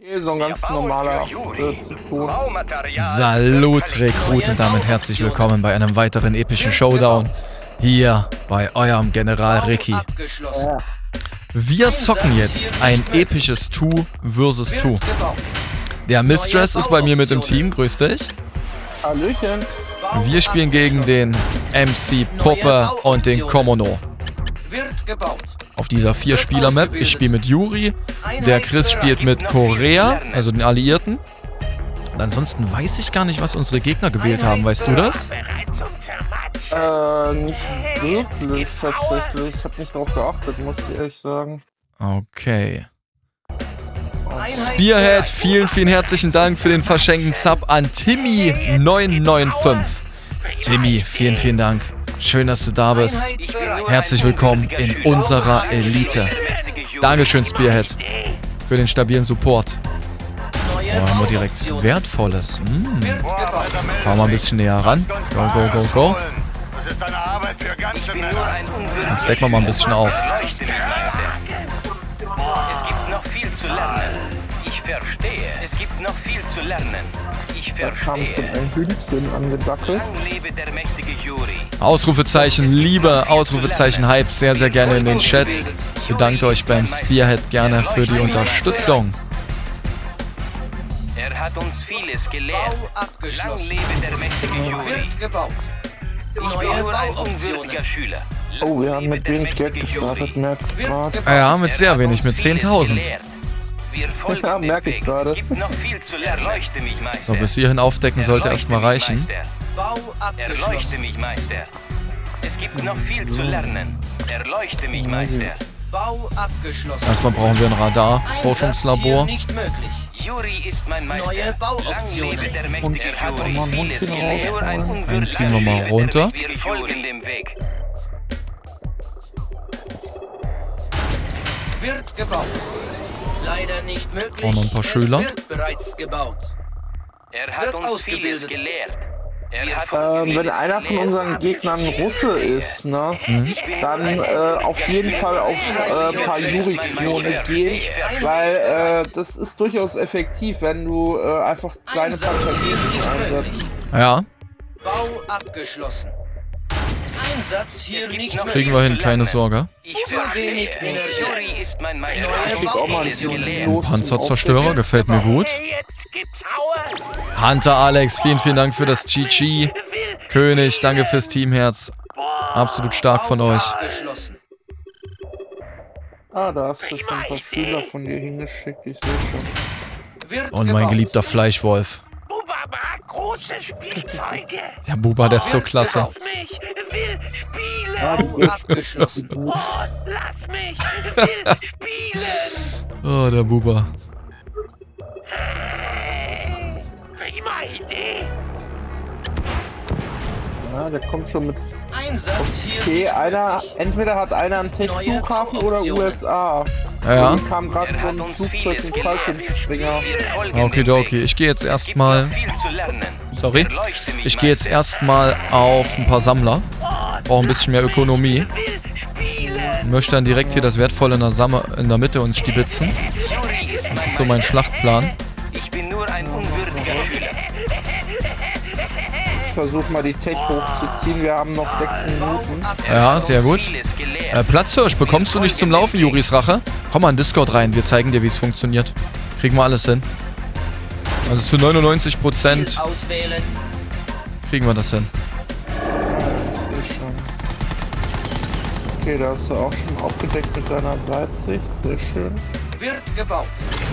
So ein ganz normaler Salut Rekruten, damit herzlich willkommen bei einem weiteren epischen Showdown hier bei eurem General Ricky. Wir zocken jetzt ein episches 2 vs 2. Der Mistress ist bei mir mit im Team, grüß dich. Hallöchen. Wir spielen gegen den MC Puppe und den Komono. Auf dieser 4-Spieler-Map. Ich spiele mit Yuri, der Chris spielt mit Korea, also den Alliierten. Und ansonsten weiß ich gar nicht, was unsere Gegner gewählt haben. Weißt du das? Nicht wirklich tatsächlich. Ich habe nicht drauf geachtet, muss ich ehrlich sagen. Okay. Spearhead, vielen, vielen herzlichen Dank für den verschenkten Sub an Timmy995. Timmy, vielen, vielen Dank. Schön, dass du da bist. Herzlich willkommen in unserer Elite. Dankeschön, Spearhead, für den stabilen Support. Oh, haben wir direkt Wertvolles. Fahren wir ein bisschen näher ran. Go, go, go, go. Jetzt decken wir mal ein bisschen auf. Es gibt noch viel zu lernen. Ich verstehe. Es gibt noch viel zu lernen. Ich Da kam schon verstehe. ein Hühnchen angedackelt. Lang lebe der mächtige Yuri. Ausrufezeichen Liebe, Ausrufezeichen Hype, sehr, sehr gerne in den Chat. Bedankt euch beim Spearhead gerne für die Unterstützung. Er hat uns vieles gelehrt. Lang lebe der mächtige Yuri. Ich bin nur ein unwürdiger Schüler. Lang Oh, wir haben lebe mit der wenig Geld mächtige gestartet, Yuri. merke ich gerade. Ja, mit sehr Er hat wenig, uns mit vieles 10.000. gelehrt. Wir folgen Ja, dem merke ich Weg. gerade. Es gibt noch viel zu lernen. Erleuchte mich, Meister. So, bis hierhin aufdecken sollte erstmal reichen. Erleuchte mich, Meister. Es gibt noch viel zu lernen. Erleuchte mich, Meister. Bau abgeschlossen. Erstmal brauchen wir ein Radar, Forschungslabor. Nicht möglich. Yuri ist mein Meister. Neue Bauoptionen. Lang lebe der mächtige Und Yuri. mal ein Vieles Mundchen gelehrt. Nur ein rausholen. unwürdiger Den ziehen wir mal Schüler der runter. mächtige Wir folgen dem Weg. Wird gebaut. Leider nicht möglich. Auch noch ein paar Schüler. Es wird bereits gebaut. Er hat Wird uns vieles ausgebildet. gelehrt. Er hat uns Wenn vieles einer von gelehrt. unseren Gegnern Russe ist, ne, dann auf jeden Fall auf ein paar Juri-Klone gehen, weil das ist durchaus effektiv, wenn du einfach kleine Panzergegen einsetzt. Ja, Bau abgeschlossen. Einsatz hier nicht das kriegen wir hin, keine Sorge. Ich Zu wenig verstehe. Energie. Yuri ist mein Meister. Neue Er Ich hat krieg auch mal vieles einen gelehrt. Los zum Panzerzerstörer, Aufdecken. gefällt mir gut. Jetzt gibt's Aue. Hunter Alex, vielen, vielen Dank für das GG. König, danke fürs Teamherz. Absolut stark von euch. Abgeschlossen. Ah, da hast du schon ein paar Schüler von dir hingeschickt, ich sehe schon. Wird Und mein gebaut. geliebter Fleischwolf. Buba mag große Spielzeuge. Der Buba, der ist so klasse. Mich will spielen. Ah, die Bau wird abgeschlossen. Oh, lass mich will spielen. Oh, der Buba. Prima Idee. Ja, der kommt schon mit. Einsatz hier Okay, nicht einer, entweder hat einer einen Tech-Flughafen oder USA. Ja, Die kam gerade Er von hat einem uns Flugzeug vieles und gelehrt. Fallschirmspringer. Wir folgen dem okidoki. Weg. Ich gehe jetzt Es gibt noch erstmal. viel zu lernen. Sorry. Erleuchte mich, Ich gehe jetzt Meister. erstmal auf ein paar Sammler. Brauche ein bisschen mehr Ökonomie. Will spielen. Möchte dann direkt hier das Wertvolle in der Mitte uns stibitzen. Yuri ist Das ist so mein Schlachtplan. Ich bin nur ein unwürdiger Schüler. Ich versuche mal die Tech hochzuziehen. Wir haben noch 6 Minuten. Ja, sehr gut. Vieles gelehrt. Platzhirsch, bekommst du nicht zum Laufen, Juris Rache? Komm mal in Discord rein, wir zeigen dir, wie es funktioniert. Kriegen wir alles hin. Also zu 99% Ziel auswählen. kriegen wir das hin. Ich sehe schon. Okay, da hast du auch schon aufgedeckt mit deiner Weitsicht. Sehr schön. Wird gebaut.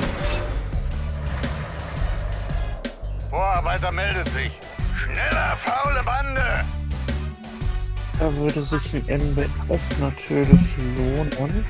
Vorarbeiter meldet sich. Schneller, faule Bande! Da würde sich ein NBF natürlich lohnen.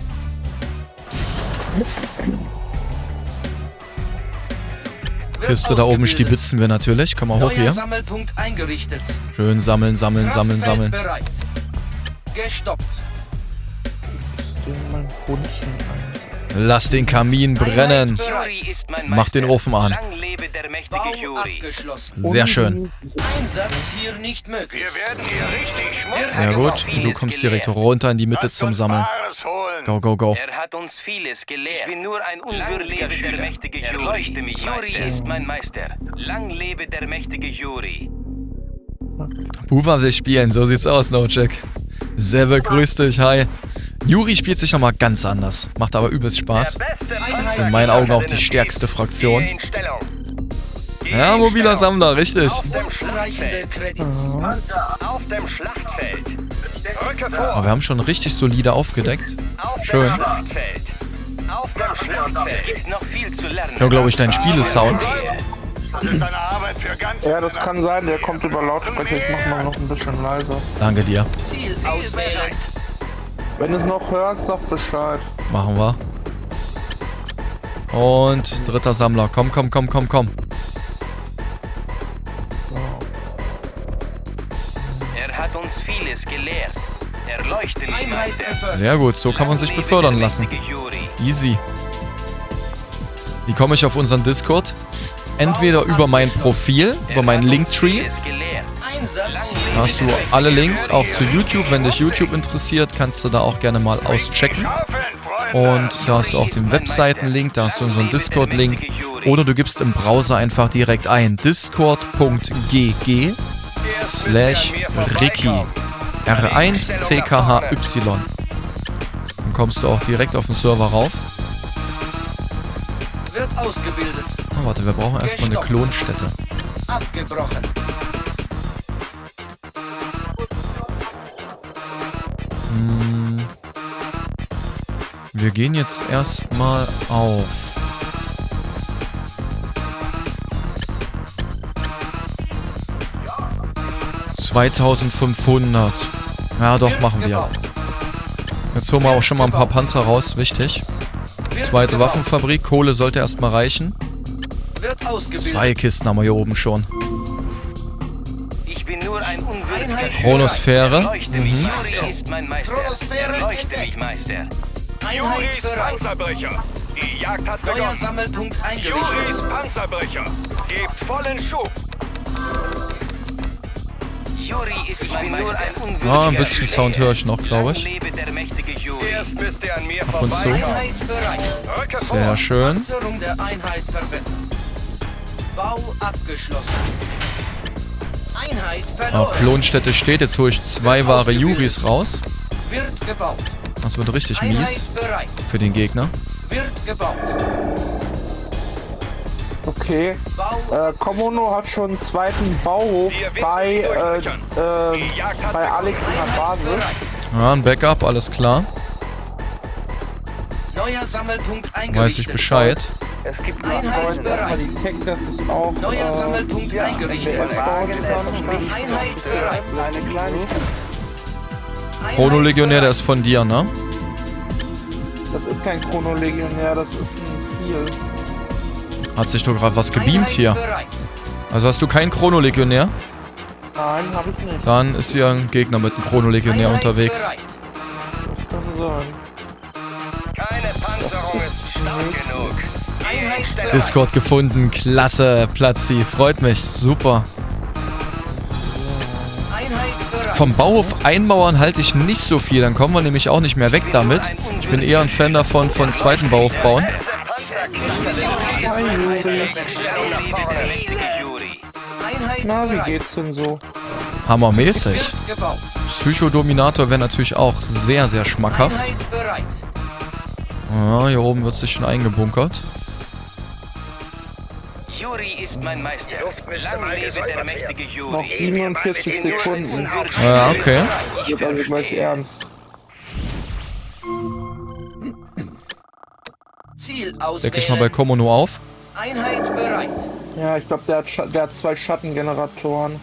Wird Kiste da oben ausgebildet. stibitzen wir natürlich. Komm mal hoch Neuer hier. Sammelpunkt eingerichtet. Schön sammeln, sammeln, sammeln, Kraftfeld sammeln. bereit. Gestoppt. Ich sehe mein Hundchen ein. Lass den Kamin brennen. Yuri ist mein Mach den Meister. Ofen an. Lang lebe der mächtige Bau Yuri. abgeschlossen. Sehr schön. Einsatz hier nicht möglich. Wir werden hier richtig schmutzig. Sehr gut. Und du kommst direkt runter in die Mitte zum Sammeln. Bares holen. wollen. Go, go, go. Er hat uns vieles gelehrt. Ich bin nur ein unwürdiger Schüler. Der mächtige Juri. Erleuchte mich, Juri ist mein Meister. Lang lebe der mächtige Juri. Buba will spielen, so sieht's aus, Nojek. Selber grüß dich, hi. Juri spielt sich nochmal ganz anders, macht aber übelst Spaß. Ist in meinen Augen auch die stärkste Fraktion. Ja, mobiler Sammler, richtig. Auf dem Schlachtfeld. Auf dem Schlachtfeld. Rücke vor. Aber wir haben schon richtig solide aufgedeckt. Schön. Auf dem Schlachtfeld. Es gibt noch viel zu lernen. Ja, glaube ich, dein Spielesound. Das ist eine Arbeit für ganz... Ja, das kann sein, der kommt über Lautsprecher. Ich mach mal noch ein bisschen leiser. Danke dir. Ziel auswählen. Wenn du es noch hörst, sag Bescheid. Machen wir. Und dritter Sammler. Komm, komm, komm, komm, komm. Er hat uns vieles gelehrt. Erleuchte mich, Einheit Meister. erfolgt. Sehr gut, so kann man sich befördern lassen. Easy. Wie komme ich auf unseren Discord? Entweder über mein Profil, über meinen Linktree. Einsatz. Da hast du alle Links, auch zu YouTube. Wenn dich YouTube interessiert, kannst du da auch gerne mal auschecken. Und da hast du auch den Webseitenlink, da hast du unseren Discord-Link. Oder du gibst im Browser einfach direkt ein discord.gg/Ricky. R1CKHY. Dann kommst du auch direkt auf den Server rauf. Wird ausgebildet. Oh, warte, wir brauchen erstmal eine Klonstätte. Abgebrochen. Wir gehen jetzt erstmal auf. $2500. Ja, doch, machen wir. Jetzt holen wir auch schon mal ein paar Panzer raus, wichtig. Zweite Waffenfabrik, Kohle sollte erstmal reichen. Wird ausgebildet. 2 Kisten haben wir hier oben schon. Ich bin nur ein unwürdiger Chronosphäre. Erleuchte mich, Juri ist mein Meister. Erleuchte mich, Meister. Einheit bereit. Panzerbrecher. Die Jagd hat Neuer begonnen. Sammelpunkt eingerichtet. Juris Panzerbrecher. Gebt vollen Schub. Juri ist mein Meister. Nur ein unwürdiger Ah, ein bisschen Schüler. Sound höre ich noch, glaube ich. Lang lebe der mächtige Juri. Erst müsst ihr an mir Ab und zu. vorbei. Einheit bereit. Rücke vor. Sehr schön. Panzerung der Einheit verbessern. Bau abgeschlossen. Einheit Ah, verloren. Klonstätte steht. Jetzt hole ich 2 wahre Juris raus. Wird gebaut. Das wird richtig mies Einheit bereit. für den Gegner. Wird gebaut. Okay. Bau. Komono hat schon einen zweiten Bauhof bei Alex in der Basis. Ja, ein Backup, alles klar. Neuer Sammelpunkt eingerichtet. Weiß ich Bescheid. Es gibt Einheit noch erstmal bereit. die Tech, das ist auch Neuer Sammelpunkt eingerichtet. Einheit bereit. eine kleine. Chrono-Legionär, der ist von dir, ne? Das ist kein Chrono-Legionär, das ist ein Ziel. Hat sich doch gerade was gebeamt hier. Bereit. Also hast du keinen Chrono-Legionär? Nein, habe ich nicht. Dann ist hier ein Gegner mit einem Chrono-Legionär Einheit unterwegs. bereit. Das kann sein. Keine Panzerung ist stark genug. Einheit bereit. Discord gefunden, klasse, Platzi, freut mich, super. Einheit bereit. Vom Bauhof einmauern halte ich nicht so viel, dann kommen wir nämlich auch nicht mehr weg damit. Ich bin eher ein Fan davon, von zweiten Bauhof bauen. Einheit Na, wie bereit. geht's denn so? Hammermäßig. Wird gebaut. Psychodominator wäre natürlich auch sehr, sehr schmackhaft. Einheit bereit. Ja, hier oben wird sich schon eingebunkert. Juri ist mein Meister. Lang lebe der mächtige Noch Juri. 47 Sekunden. Ja, okay. Wird also gleich ernst. Ziel Decke auswählen. ich mal bei Komono auf. Einheit bereit. Ja, ich glaube, der hat 2 Schattengeneratoren.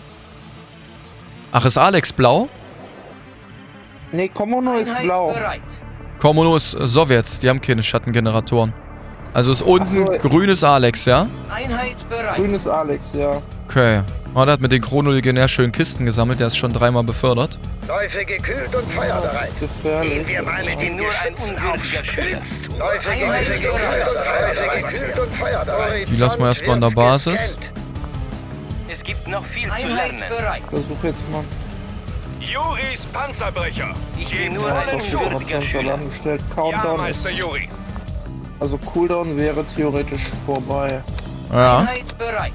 Ach, ist Alex blau? Ne, Komono ist Einheit blau. bereit. Komono ist Sowjets, die haben keine Schattengeneratoren. Also ist unten Ach so. grünes Alex, ja? Einheit bereit. Grün ist Alex, ja. Okay. Oh, der hat mit den Chrono-Legionär schön Kisten gesammelt, der ist schon 3-mal befördert. Läufe gekühlt und Das feuerbereit. ist gefährlich. Wir mal mit Ich bin den nur ein Geschützen unwürdiger Schüler. Läufe Einheit gekühlt und feuerbereit. Die lassen wir erstmal in der Basis. Es gibt noch viel zu Einheit lernen. bereit. Versuch jetzt mal. Juris Panzerbrecher. Ich bin nur Ja, ein ich habe würdiger Schüler. angestellt. Ja, Countdown ist, Meister Juri. also Cooldown wäre theoretisch vorbei. Ja. Einheit bereit.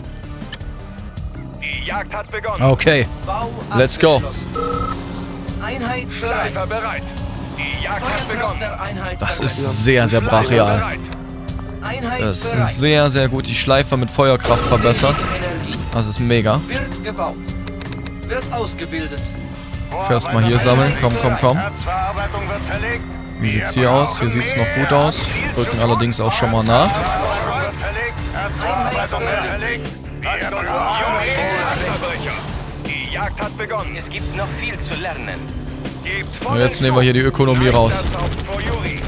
Die Jagd hat begonnen. Okay. Bau Let's go. abgeschlossen. Einheit bereit. Schleifer bereit. Die Jagd hat Feuerkraft begonnen. der Einheit Das bereit. ist sehr, sehr Schleifer brachial. bereit. Einheit Das ist bereit. sehr, sehr gut. Die Schleifer mit Feuerkraft verbessert. Energie Das ist mega. wird gebaut. Wird ausgebildet. Fährst mal hier sammeln. Komm, komm, komm. Erzverarbeitung wird verlegt. Wie sieht's hier aus? Hier sieht's noch gut aus. Rücken allerdings auch schon mal nach. Erzverarbeitung wird verlegt. Erzverarbeitung wird verlegt. Wir Panzerbrecher. Die Jagd hat begonnen. Es gibt noch viel zu lernen. Gebt Und jetzt nehmen wir hier die Ökonomie raus. Vor Juri.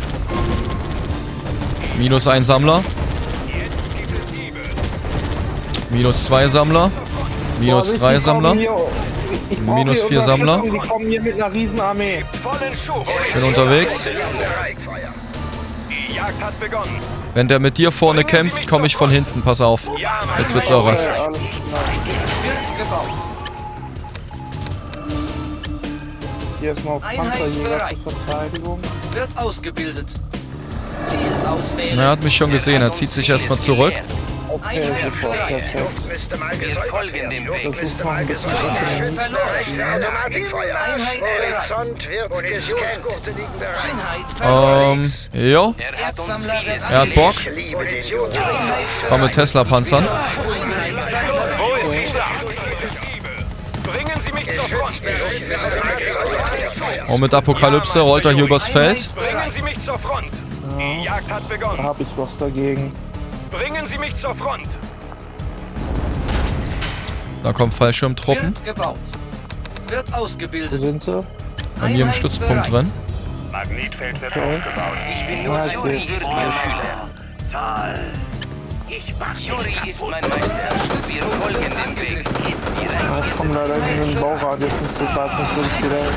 Minus 1 Sammler. Jetzt gibt es Diebe. Minus 2 Sammler. Minus Vorsicht, 3 die kommen Sammler. hier- ich brauche Minus hier 4 Sammler. Unterstützung, Die kommen hier mit einer Riesenarmee. Vollen Schub. Bin unterwegs. Die Jagd hat begonnen. Wenn der mit dir vorne kämpft, komme ich von hinten. Pass auf. Ja, Jetzt wird's irre. Alles klar. Wird gebaut. Hier erstmal auf Einheit Panzerjäger bereit. zur Verteidigung. Wird ausgebildet. Ziel auswählen. Er hat mich schon gesehen. Er zieht sich erstmal zurück. Okay, Einheit super, bereit. perfekt. Müsste mal Wir gesäubert folgen werden. dem Luft Weg. müsste mal gesäubert Einheit werden. verloren. Automatikfeuer. Einheit bereit. Horizont wird Munitionsgurte liegen bereit. Einheit verloren. Jo. Er hat uns Erzsammler wird vieles Er hat Bock. Ich liebe den Juri. Komm mit Tesla-Panzern. Einheit verloren. Wo ist die Schlacht? Bringen Sie mich zur Front. Und mit Apokalypse rollt er hier übers Feld. Bringen Sie mich zur Front. Die Jagd hat Da begonnen. habe ich was dagegen. Bringen Sie mich zur Front. Da kommen Fallschirmtruppen. Wird gebaut. Wird Wo ausgebildet. sind sie? Bei mir im Stützpunkt drin. Magnetfeld wird Okay. aufgebaut. Ich bin nur ein Juri würdiger Schüler. Juri ist mein Meister. Wir folgen dem Weg. Ja, ich komme leider in den Bauradius nicht so weit, sonst würde ich wieder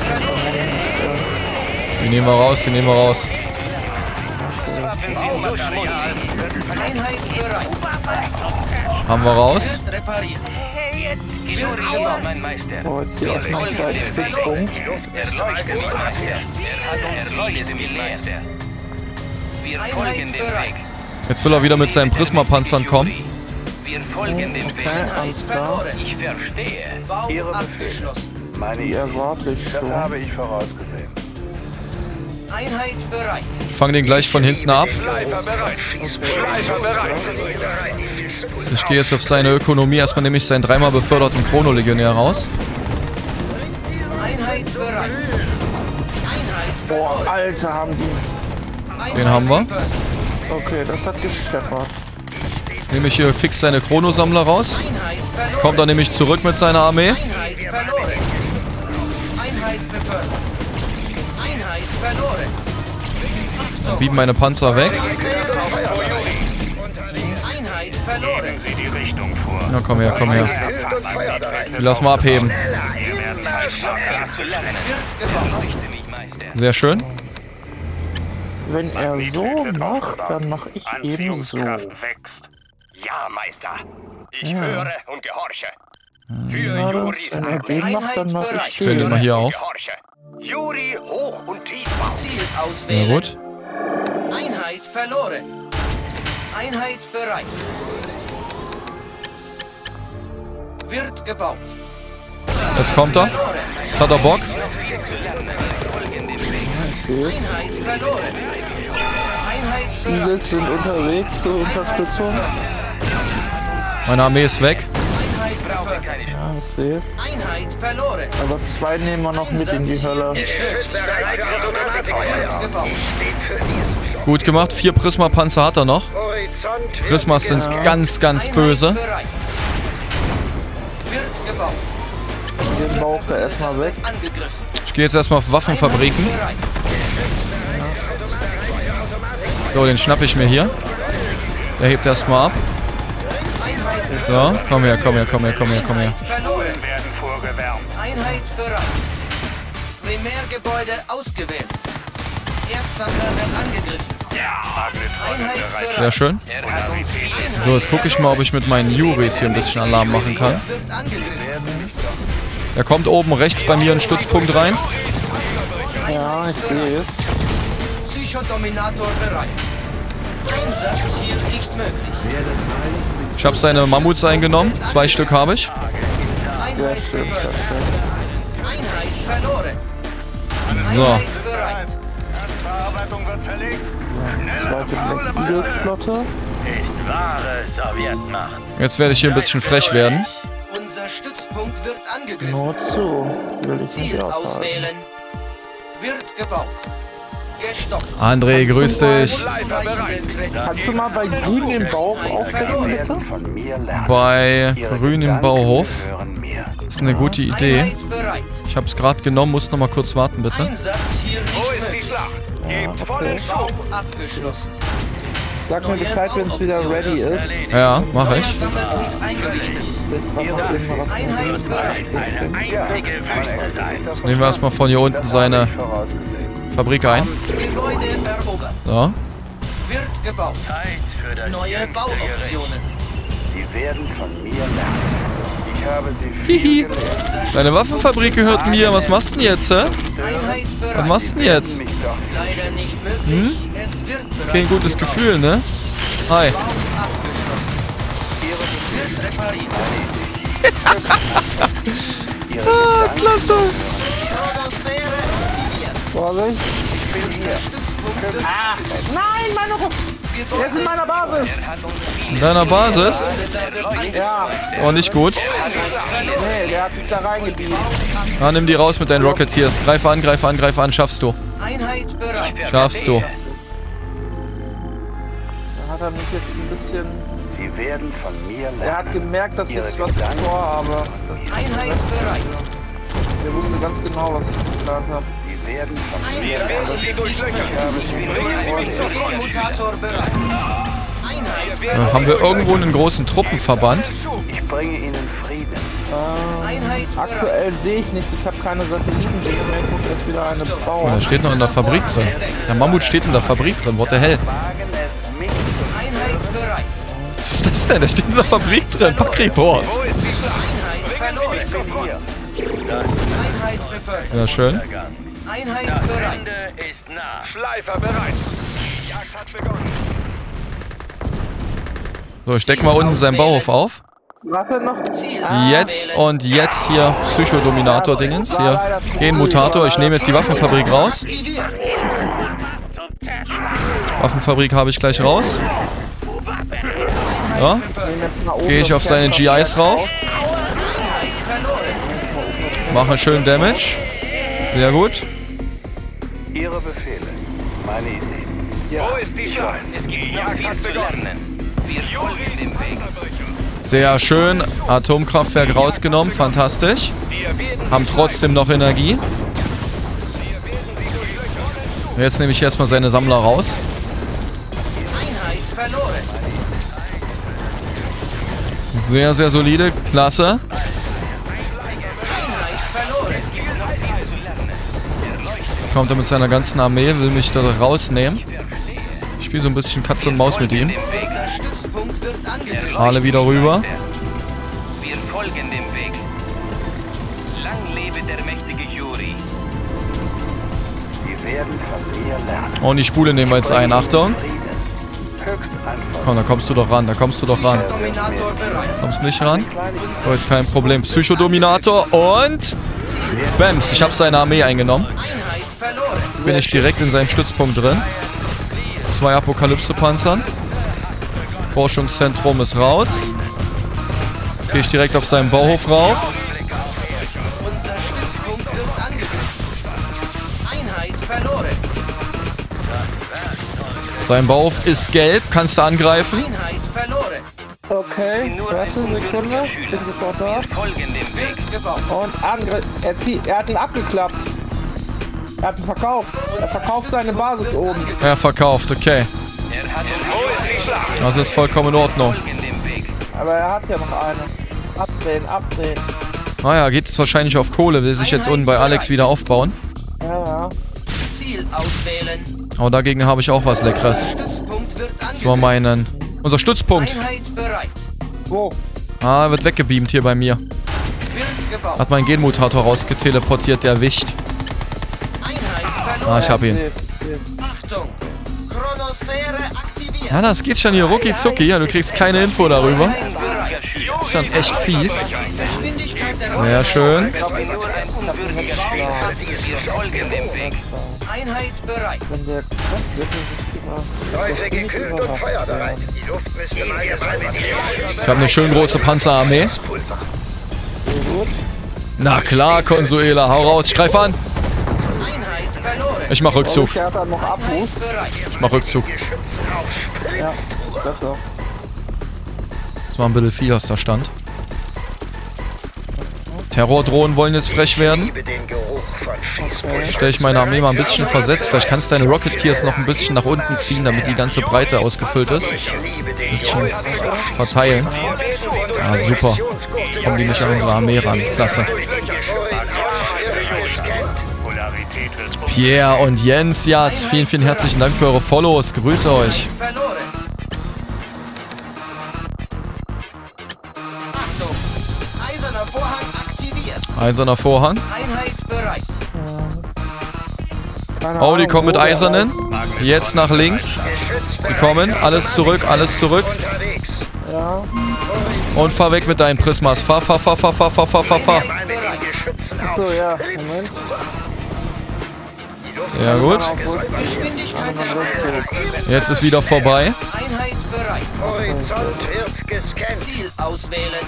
Die nehmen wir raus, die nehmen wir raus. Waffen sind so schmutzig. Einheit bereit. Haben wir raus. Wird repariert. Juri ist mein Meister. Oh, jetzt hier erstmal einen zweiten Stützpunkt. Er leuchtet mich, Meister. Er leuchtet mich, Meister. Wir folgen dem Weg. Jetzt will er wieder mit seinen Prisma-Panzern kommen. Wir folgen dem Weg. Okay, alles klar. Verloren. Ich verstehe. Bau abgeschlossen. Die erwarte ich schon. ich vorausgesehen. Einheit bereit. Ich fange den gleich von hinten ab. Schleifer bereit. Schleifer bereit. Ich gehe jetzt auf seine Ökonomie. Erstmal nehme ich seinen dreimal beförderten Chrono-Legionär raus. Einheit bereit. Einheit Boah, Alter, haben die. Einheit Den haben wir. verloren. Okay, das hat gescheppert. Jetzt nehme ich hier fix seine Chronosammler raus. Einheit verloren. Kommt er nämlich zurück mit seiner Armee. Einheit verloren. Einheit befördert. Einheit verloren. Dann bieben meine Panzer weg. Einheit verloren. Sie die Richtung vor. Na, komm her, komm her. Gekühlt und feuerbereit. Die lassen wir abheben. Wir werden Zeit schaffen. Zu lernen. Wird gebaut. Leuchte mich, Meister. Sehr schön. Wenn er so macht, dann mache ich eben so. wächst. Ja, Meister. Ich höre und gehorche. Für Na, das, Juris wenn er den macht, dann mache ich Stell den den. mal hier auf. Gehorche. Juri hoch und Tiefbau. Ziel Sehr auswählen. gut. Einheit verloren. Einheit bereit. Wird gebaut. Jetzt kommt er. Jetzt hat er Bock. Ich sehe es. Einheit verloren. Einheit bereit. Eagles sind unterwegs zur Unterstützung. Meine Armee ist weg. Einheit befördert. Ja, ich sehe es. Einheit verloren. Aber zwei nehmen wir noch mit in die Hölle. Bereit für Automatikfeuer. Wird gebaut. Steht für diesen Gut gemacht. 4 Prisma-Panzer hat er noch. Horizont. wird Prismas sind ganz, ganz böse. Einheit bereit. Wird gebaut. Den Bauch da erstmal weg. Angegriffen. Ich gehe jetzt erstmal auf Waffenfabriken. Einheit bereit. So, den schnapp ich mir hier. Der hebt erstmal ab. Einheit So, komm her, komm her, komm her, komm her, komm her. verloren. werden vorgewärmt. Einheit bereit. Primärgebäude ausgewählt. Erzsammler wird angegriffen. Einheit bereit. Sehr schön. So, jetzt gucke ich mal, ob ich mit meinen Juris hier ein bisschen Alarm machen kann. Wird angegriffen. Er kommt oben rechts bei mir in den Stützpunkt rein. Ja, ich sehe es. Psychodominator bereit. Einsatz hier nicht möglich. Ich habe seine Mammuts eingenommen. 2 Stück habe ich. Sehr schön, perfekt. Einheit verloren. So. Einheit bereit. Bearbeitung wird verlegt. Zweite Black Eagle Flotte. Ist wahre Sowjetmacht. Jetzt werde ich hier ein bisschen frech werden. Unser Stützpunkt wird angegriffen. Nur zu. Will ich Ziel nicht aufhalten. auswählen. Wird gebaut. Gestoppt. André, grüß dich. Kannst du mal bei Grün den Bauch aufdecken, bitte? Bei Grün im Bauhof. Das ist eine gute Idee. Einheit bereit. Ich habe es gerade genommen. Muss noch mal kurz warten, bitte. Einsatz hier Wo nicht ist die möglich. Schlacht? Gebt vollen Bau Schub. abgeschlossen. Sag mir Bescheid, wenn es wieder ready ist. Ja, mache ich. Sammelpunkt eingerichtet. Einheit bereit. Eine einzige Wüste sein. Jetzt nehmen wir erstmal von hier unten seine Fabrik ein. Gebäude erobert. So. Wird gebaut. Zeit für das Neue jüngste Gericht. Bauoptionen. Sie werden von mir lernen. Ich habe sie Hihi. Deine Waffenfabrik gehört mir. Was machst du denn jetzt, hä? Einheit Was bereit. machst du denn jetzt? mich doch. Leider nicht möglich. Es wird bereit. Kein gutes Gefühl, ne? Hi. Bau abgeschlossen. Wird repariert. Ah, klasse. Stratosphäre aktiviert. Vorsicht. Stützpunkt wird Nein, meine Ruhe. Der ist in meiner Basis. In deiner Basis? Ja, Ist auch nicht gut. nee, der hat sich da reingebiegt. Na, nimm die raus mit deinen Rocketeers. Greif an, greif an, greif an. Schaffst du. Einheit bereit. Schaffst du. Da hat er mich jetzt ein bisschen... Sie werden von mir lernen. Er hat gemerkt, dass ich was vorhabe. Einheit bereit. Der wusste ganz genau, was ich geplant habe. Sie werden von mir Einsatz Sie durchlöchern. Genmutator bereit. Einheit Dann haben wir irgendwo einen großen Truppenverband. Ich bringe ihnen Frieden. Einheit bereit. Aktuell sehe ich nichts, ich habe keine Satellitensicht mehr, ich muss jetzt wieder eine Oh, bauen. der steht noch in der Fabrik drin. Der Mammut steht in der Fabrik drin. What the hell? Wagen es, mich zu Einheit bereit. Was ist das denn? Der steht in der Fabrik drin. Packreport. Einheit verloren. Einheit befördert. Ja, schön. Einheit bereit. Ende ist nah. Schleifer bereit. Die Jagd hat begonnen. So, ich decke mal unten seinen Bauhof auf. Warte noch. Ziel Jetzt auswählen. und jetzt hier Psychodominator-Dingens. Hier Genmutator. Ich nehme jetzt die Waffenfabrik raus. Aktiviert. Waffenfabrik habe ich gleich raus. So, jetzt gehe ich auf seine GIs rauf. Mache schön Damage. Sehr gut. Ihre Befehle. Meine Idee. Wo ist die Schlacht? Es gibt noch viel zu lernen. Wir folgen dem Weg. Sehr schön. Atomkraftwerk rausgenommen. Fantastisch. Haben trotzdem noch Energie. Jetzt nehme ich erstmal seine Sammler raus. Einheit verloren. Sehr, sehr solide. Klasse. Einheit verloren. Jetzt kommt er mit seiner ganzen Armee, will mich da rausnehmen. Ich spiele so ein bisschen Katze und Maus mit ihm. Unser Stützpunkt wird angegriffen. Alle wieder rüber. Wir folgen dem Weg. Lang lebe der mächtige Juri. Sie werden von mir lernen. Und die Spule nehmen wir jetzt ein. Achtung. Frieden. Höchst einfach. Komm, da kommst du doch ran. Da kommst du doch ran. Dominator bereit. Kommst nicht ran? Gut, kein Problem. Psychodominator und... Bams, ich habe seine Armee eingenommen. Einheit verloren. Jetzt bin ich direkt in seinem Stützpunkt drin. 2 Apokalypse-Panzern. Forschungszentrum ist raus. Jetzt gehe ich direkt auf seinen Bauhof rauf. Unser Stützpunkt wird angegriffen. Einheit verloren. Sein Bauhof ist gelb. Kannst du angreifen? Einheit verloren. Okay, warte, Sekunde. Ich bin sofort da. Wir folgen dem Weg. Wird gebaut. Und Angriff. Er hat ihn abgeklappt. Er hat ihn verkauft. Er verkauft seine Basis oben. Er verkauft, okay. Er hat uns Wo ist die Schlacht? Das ist vollkommen in Ordnung. folgen dem Weg. Aber er hat ja noch eine. Abdrehen, abdrehen. Naja, geht es wahrscheinlich auf Kohle. Will sich jetzt unten bei Alex wieder aufbauen. Ja, ja. Ziel auswählen. Aber dagegen habe ich auch was Leckeres. Stützpunkt wird Das war angegriffen. unser Stützpunkt. Einheit bereit. Wo? Ah, wird weggebeamt hier bei mir. Wird gebaut. Hat meinen Genmutator rausgeteleportiert, der erwischt. Einheit verloren. Ich hab ihn. Achtung! Chronosphäre aktiviert. Ja, das geht schon hier rucki zucki. Ja, du kriegst keine Info darüber. Das ist schon echt fies. Geschwindigkeit der Sehr schön. Nur ein unwürdiger Schüler hat diese Folgen im Weg. Einheit bereit. Wenn der kommt, wird er sich Läufe gekühlt und feuerbereit. Die Luft müsste mal gesäubert werden. Ich habe eine schön große Panzerarmee. Na klar, Consuela, hau raus, greif an. Einheit verloren. Ich mach Rückzug. Der hat dann noch Abhust. Bereit. Ich mach Rückzug. Ja, ist besser. Das war ein bisschen viel, was da stand. Terrordrohnen wollen jetzt frech werden. Liebe den Geruch von Schießpulver. Stelle ich meine Armee mal ein bisschen versetzt. Vielleicht kannst du deine Rocketeers noch ein bisschen nach unten ziehen, damit die ganze Breite ausgefüllt ist. Ein bisschen verteilen. Ja, super. Kommen die nicht an unsere Armee ran. Klasse. Pierre und Jens, Jas, vielen, vielen herzlichen Dank für eure Follows. Grüße euch. Verloren. Achtung! Eiserner Vorhang aktiviert. Eiserner Vorhang. Einheit bereit. Keine Oh, die Ahnung, kommen mit wo der Eisernen. Jetzt nach links. Die kommen. Alles zurück, alles zurück. Ja, Und fahr weg mit deinen Prismas. Fahr. so, ja, Moment. Sehr gut. Geschwindigkeit der Rückzug. Jetzt ist wieder vorbei. Einheit bereit. Horizont wird gescannt. Ziel auswählen.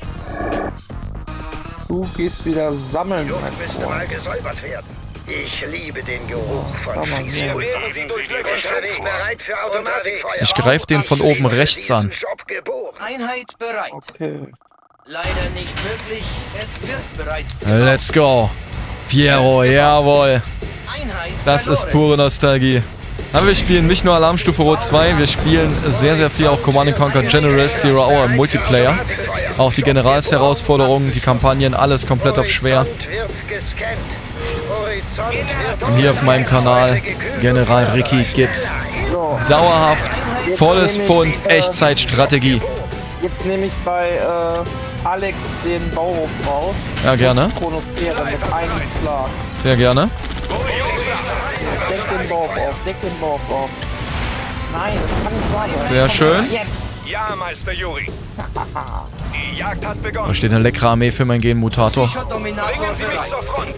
Du gehst wieder sammeln, Luft mein müsste Freund. mal gesäubert werden. Ich liebe den Geruch von Komm mal her. Schießpulver. Unterwegs bereit für Automatikfeuer. Ich greife den von oben rechts an. Job geboren. Einheit bereit. Okay. Leider nicht möglich. Es wird bereits. Let's go. Piero, jawohl. Einheit Das ist verloren. pure Nostalgie. Aber wir spielen nicht nur Alarmstufe Rot 2, wir spielen sehr, sehr viel auch Command & Conquer Generals Zero Hour im Multiplayer. Auch die Generalsherausforderungen, die Kampagnen, alles komplett auf schwer. Horizont wird gescannt. Horizont wird Und hier auf meinem Kanal General Ricky gibt's So, dauerhaft volles Pfund Echtzeitstrategie. jetzt nehme ich bei Alex den Bauhof raus. Ja, gerne. Chronosphäre mit einem Schlag. Sehr gerne. Deck den Bauhof auf, deck den Bauhof auf. Nein, das kann nicht wahr sein. Sehr schön. Jetzt. Ja, Meister Juri. Die Jagd hat Da begonnen. steht eine leckere Armee für meinen Genmutator. Dominator Bringen Sie mich bereit. zur Front.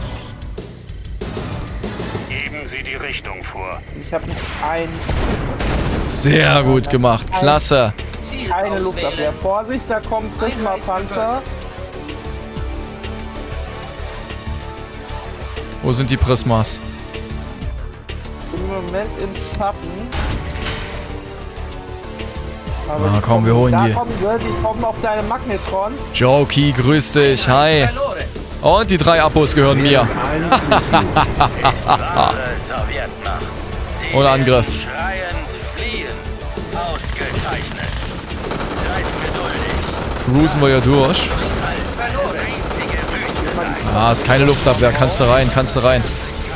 Geben Sie die Richtung vor. Ich habe nicht ein, Sehr gut gemacht. Klasse. Ziel keine Luftabwehr. auswählen. Vorsicht, da kommt Prisma-Panzer. Wo sind die Prismas? Im Moment im Schatten. Aber Ah, die komm, wir kommen- holen da die. kommen sie, die kommen auf deine Magnetrons. Jokey, grüß dich. Hi. Verloren. Und die 3 Abos gehören mir. Sowjetmacht. Und Angriff. Schreiend fliehen. Ausgezeichnet. Seid geduldig. Cruisen wir ja durch. Verloren. Ah, ist keine Luftabwehr. Kannst du rein, kannst du rein.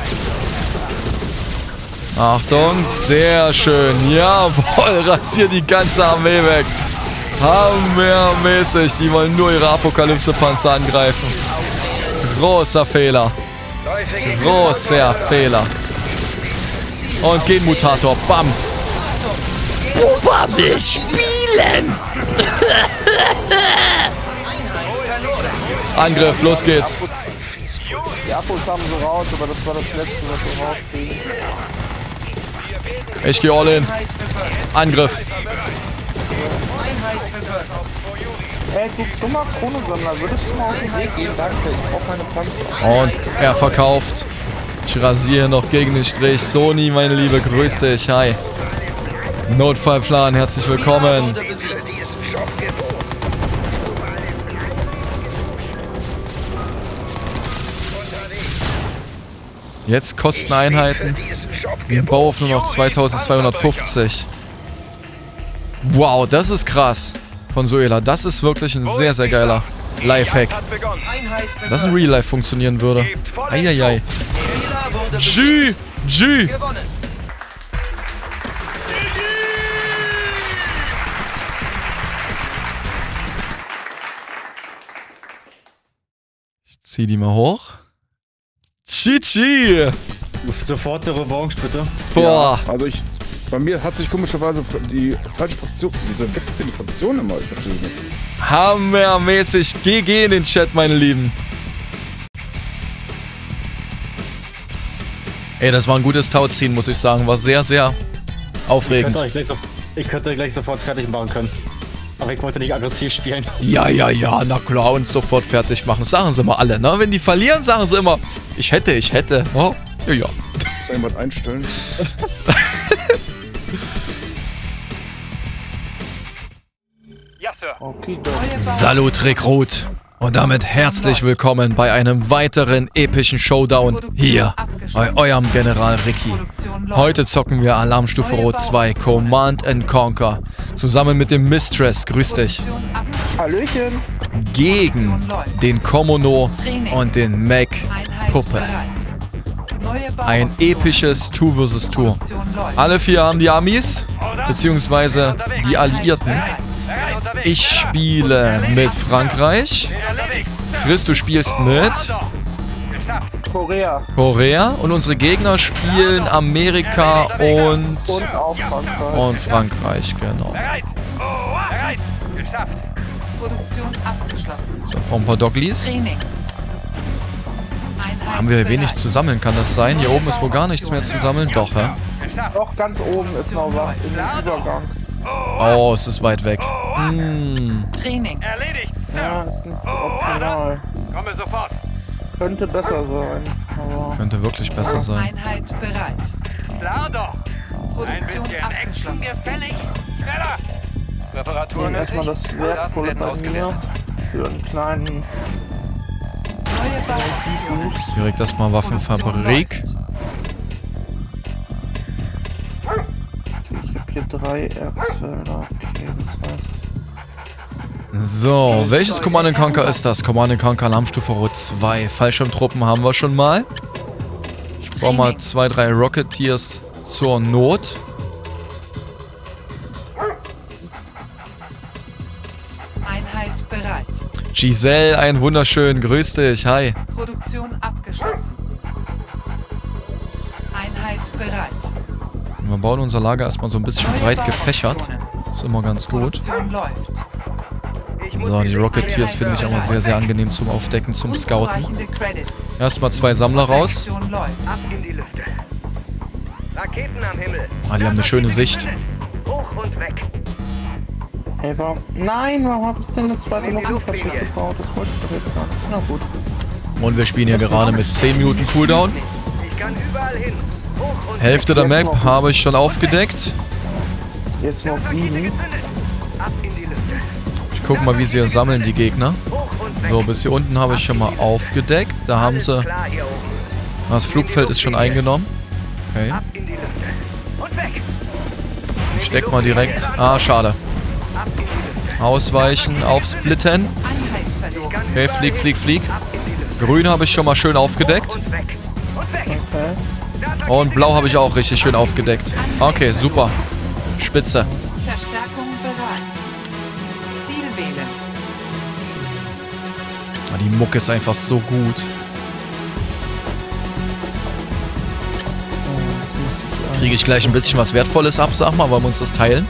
Achtung, sehr schön. Jawohl, rasier die ganze Armee weg. Hammermäßig. Die wollen nur ihre Apokalypse-Panzer angreifen. Großer Fehler. Großer Fehler. Und Genmutator. Bams. Opa will spielen. Angriff, los geht's. Die Akkus haben sie raus, aber das war das letzte, was wir rauskriegen. Ich gehe all in. Angriff. Ey, du dummer Chronosammler, würdest du mal auf den Weg gehen? Danke, ich brauch meine Panzer. Und er verkauft. Ich rasiere noch gegen den Strich. Sony, meine Liebe, grüß dich. Hi. Notfallplan, herzlich willkommen. Jetzt kosten Einheiten im Bauhof nur noch 2250. Wow, das ist krass. Consuela, das ist wirklich ein sehr, sehr geiler Lifehack. Hat begonnen. Das in Real Life funktionieren würde. Eieiei. G! Gewonnen. Zieh die mal hoch. Chichi! Sofort eine Revanche, bitte. Boah. Ja, also bei mir hat sich komischerweise die falsche Fraktion, diese wechselnde Fraktion immer verschieden. Hammermäßig GG in den Chat, meine Lieben. Ey, das war ein gutes Tauziehen, muss ich sagen. War sehr, sehr aufregend. Ich könnte euch gleich sofort fertig machen können. Aber ich wollte nicht aggressiv spielen. Ja, na klar, und sofort fertig machen. Das sagen sie immer alle, ne? Wenn die verlieren, sagen sie immer, ich hätte. Oh, ja. Soll jemand einstellen? Ja, Sir. Okay, Salut, Rekrut. Und damit herzlich willkommen bei einem weiteren epischen Showdown hier bei eurem General Ricky. Heute zocken wir Alarmstufe Rot 2 Command & Conquer zusammen mit dem Mistress, grüß dich, Hallöchen. gegen den Komono und den Mac Puppe. Ein episches 2 vs 2. Alle 4 haben die Amis, beziehungsweise die Alliierten. Ich spiele mit Frankreich. Chris, du spielst mit Korea. Und unsere Gegner spielen Amerika und auch Frankreich. Und Frankreich, genau. Produktion abgeschlossen. So, ein paar Doglies. Training. Haben wir wenig zu sammeln, kann das sein? Hier oben ist wohl gar nichts mehr zu sammeln. Doch, ja? Doch, ganz oben ist noch was in dem Übergang. Oh, es ist weit weg. Training. Erledigt, Ja, Sir. ist nicht optimal. Komme sofort. Könnte besser sein. Aber Könnte wirklich besser sein. Einheit bereit. Klar doch. Ein Produktion bisschen Action abgeschlossen. gefällig. Schneller. Reparatur erstmal das Wertvolle bei mir für einen kleinen Neue Bauoption. Direkt erstmal Waffenfabrik. Ich habe hier 3 Erzfelder. Okay, das heißt. So, welches Command & Conquer ist das? Command & Conquer Alarmstufe Rot 2. Fallschirmtruppen haben wir schon mal. Ich brauche mal 2, 3 Rocketeers zur Not. Einheit bereit. Giselle, ein wunderschön. Grüß dich. Hi. Produktion abgeschlossen. Einheit bereit. Wir bauen unser Lager erstmal so ein bisschen Neue breit gefächert. Bauoptionen. Ist immer ganz gut. Produktion läuft. So, die Rocketeers finde ich aber sehr, sehr angenehm zum Aufdecken, zum Scouten. Unzureichende Credits. Erstmal 2 Sammler raus. Produktion läuft. Ab in die Lüfte. Raketen am Himmel. Ah, die haben eine schöne Sicht. Hoch und weg. Hey, warum? Nein, warum habe ich denn eine zweite Waffenfabrik gebaut? Das wollte ich doch jetzt gar nicht. Na gut. Und wir spielen hier gerade mit 10 Minuten Cooldown. Ich kann überall hin. Hoch und Hälfte der Map habe ich schon aufgedeckt. Jetzt noch Rakete 7. gezündet. Ab in die Lüfte. Ich gucke mal, wie sie hier sammeln, die Gegner. Hoch und weg. So, bis hier unten habe ich schon mal aufgedeckt. Da haben Alles sie... klar hier oben. Das Flugfeld ist schon eingenommen. Okay. Ab in die Lüfte. Und weg. Ich deck mal direkt... Ah, schade. Ab in die Lüfte. Ausweichen, aufsplitten. Einheit verloren. Okay, flieg. Grün habe ich schon mal schön aufgedeckt. Und weg. Und weg. Okay. Und blau habe ich auch richtig schön aufgedeckt. Okay, super. Spitze. Verstärkung bereit. Ziel wählen. Ah, die Mucke ist einfach so gut. Kriege ich gleich ein bisschen was Wertvolles ab, sag mal, wollen wir uns das teilen?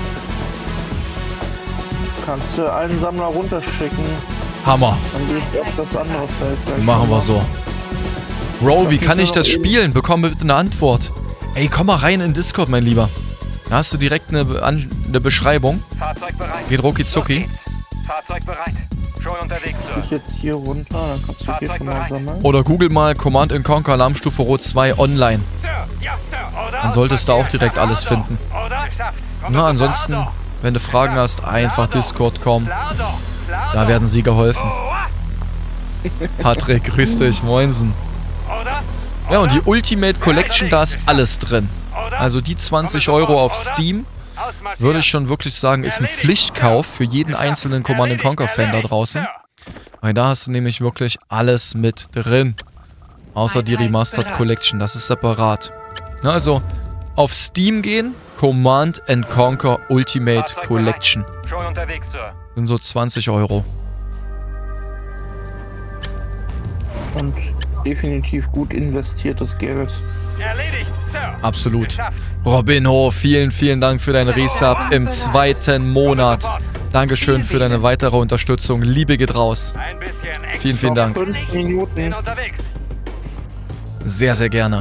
Kannst du einen Sammler runterschicken, Hammer. dann gehe ich auf das andere Feld. gleich Machen wir mal. so. Bro, wie kann ich das spielen? Bekomm bitte eine Antwort. Ey, komm mal rein in Discord, mein Lieber. Da hast du direkt eine Beschreibung. Fahrzeug bereit. Geht rucki zucki. Los geht's. Fahrzeug bereit. Schon unterwegs, Ich Sir. jetzt hier runter, dann kannst du hier schon mal sammeln. Oder google mal Command & Conquer Alarmstufe Rot 2 online. Sir, ja, Sir. Oder? Dann solltest du auch direkt alles finden. Oder? Geschafft. Na, ansonsten, wenn du Fragen hast, einfach Discord kommen. Klar doch. Klar Da doch. werden sie geholfen. Oh, Patrick, grüß dich, moinsen. oder? Ja, und die Ultimate Collection, da ist alles drin. Also die 20 Euro auf Steam, würde ich schon wirklich sagen, ist ein Pflichtkauf für jeden einzelnen Command & Conquer Fan da draußen. Weil da hast du nämlich wirklich alles mit drin. Außer die Remastered Collection, das ist separat. Na, also auf Steam gehen, Command & Conquer Ultimate Collection. Schon unterwegs, Sir. Sind so 20 Euro. Und definitiv gut investiertes Geld. Erledigt, Sir. Absolut. Geschafft. Robinho, vielen, vielen Dank für deinen Resub im 2. Monat. Dankeschön für deine weitere Unterstützung. Liebe geht raus. Ein bisschen Action. Vielen, vielen Dank. 5 Minuten. Bin unterwegs. Sehr, sehr gerne.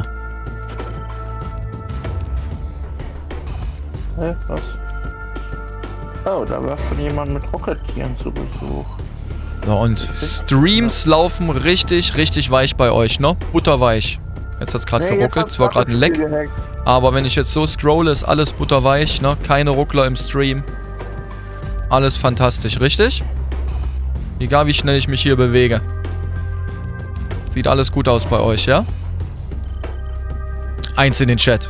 Hä, was? Oh, da war schon jemand mit Rocketieren zu Besuch. So, und Streams laufen richtig, richtig weich bei euch, ne? Butterweich. Jetzt hat's gerade geruckelt, es war gerade ein Leck. Aber wenn ich jetzt so scrolle, ist alles butterweich, ne? Keine Ruckler im Stream. Alles fantastisch, richtig? Egal wie schnell ich mich hier bewege. Sieht alles gut aus bei euch, ja? Eins in den Chat.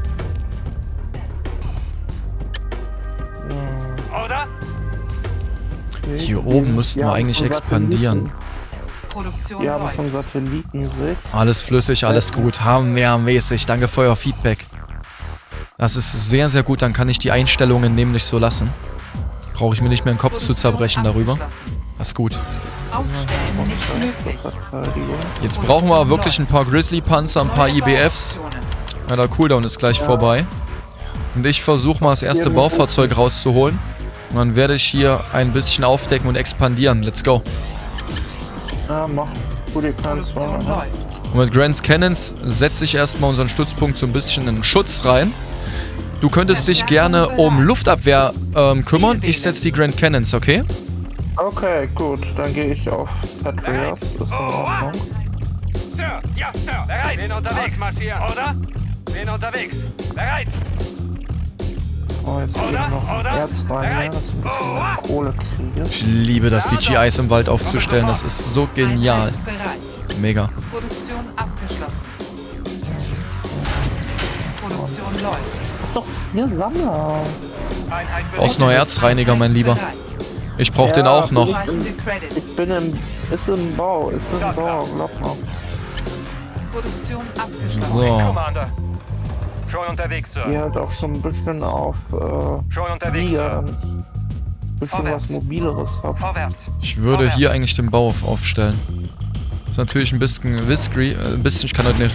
Oder? Hier oben müssten wir eigentlich expandieren. Produktion Ja, aber läuft. von Satellitensicht. Alles flüssig, alles gut. Hammermäßig. Danke für euer Feedback. Das ist sehr, sehr gut. Dann kann ich die Einstellungen nämlich so lassen. Brauche ich mir nicht mehr den Kopf zu zerbrechen darüber. Das ist gut. Aufstellen nicht möglich. Verteidigung. Jetzt brauchen wir wirklich ein paar Grizzly-Panzer, ein paar IBFs. Ja, der Cooldown ist gleich vorbei. Und ich versuche mal das erste Baufahrzeug rauszuholen. Und dann werde ich hier ein bisschen aufdecken und expandieren. Let's go. Ja, mach. Gute Produktion Transformer. läuft. Und mit Grants Cannons setze ich erstmal unseren Stützpunkt so ein bisschen in Schutz rein. Du könntest dich gerne um Luftabwehr kümmern. Ich setze die Grand Cannons, okay? Okay, gut. Dann gehe ich auf Patriots. Ist in Ordnung. Sir, ja, Sir. Bereit. Bin unterwegs. Marschieren. Oder? Bin unterwegs. Bereit. Oh, jetzt eben noch ein Erz rein, dass ich ein bisschen Kohle kriege. Ich liebe das, die GIs im Wald aufzustellen. Das ist so genial. Einheit bereit. Mega. Produktion abgeschlossen. Produktion läuft. Doch, 4 Sammler. Einheit Brauchst noch Erzreiniger, mein Lieber. Bereit. Ich brauche den auch noch. Reichende Credits. Ich bin ist im Bau, glaub mal. Produktion abgeschlossen. So. Commander. Schon unterwegs, Sir. Hier halt auch schon ein bisschen auf Schon unterwegs, Liga, Sir. ein bisschen was Mobileres hab. Vorwärts. Ich würde hier eigentlich den Bau aufstellen. Ist natürlich ein bisschen risky. Ich kann heute nicht...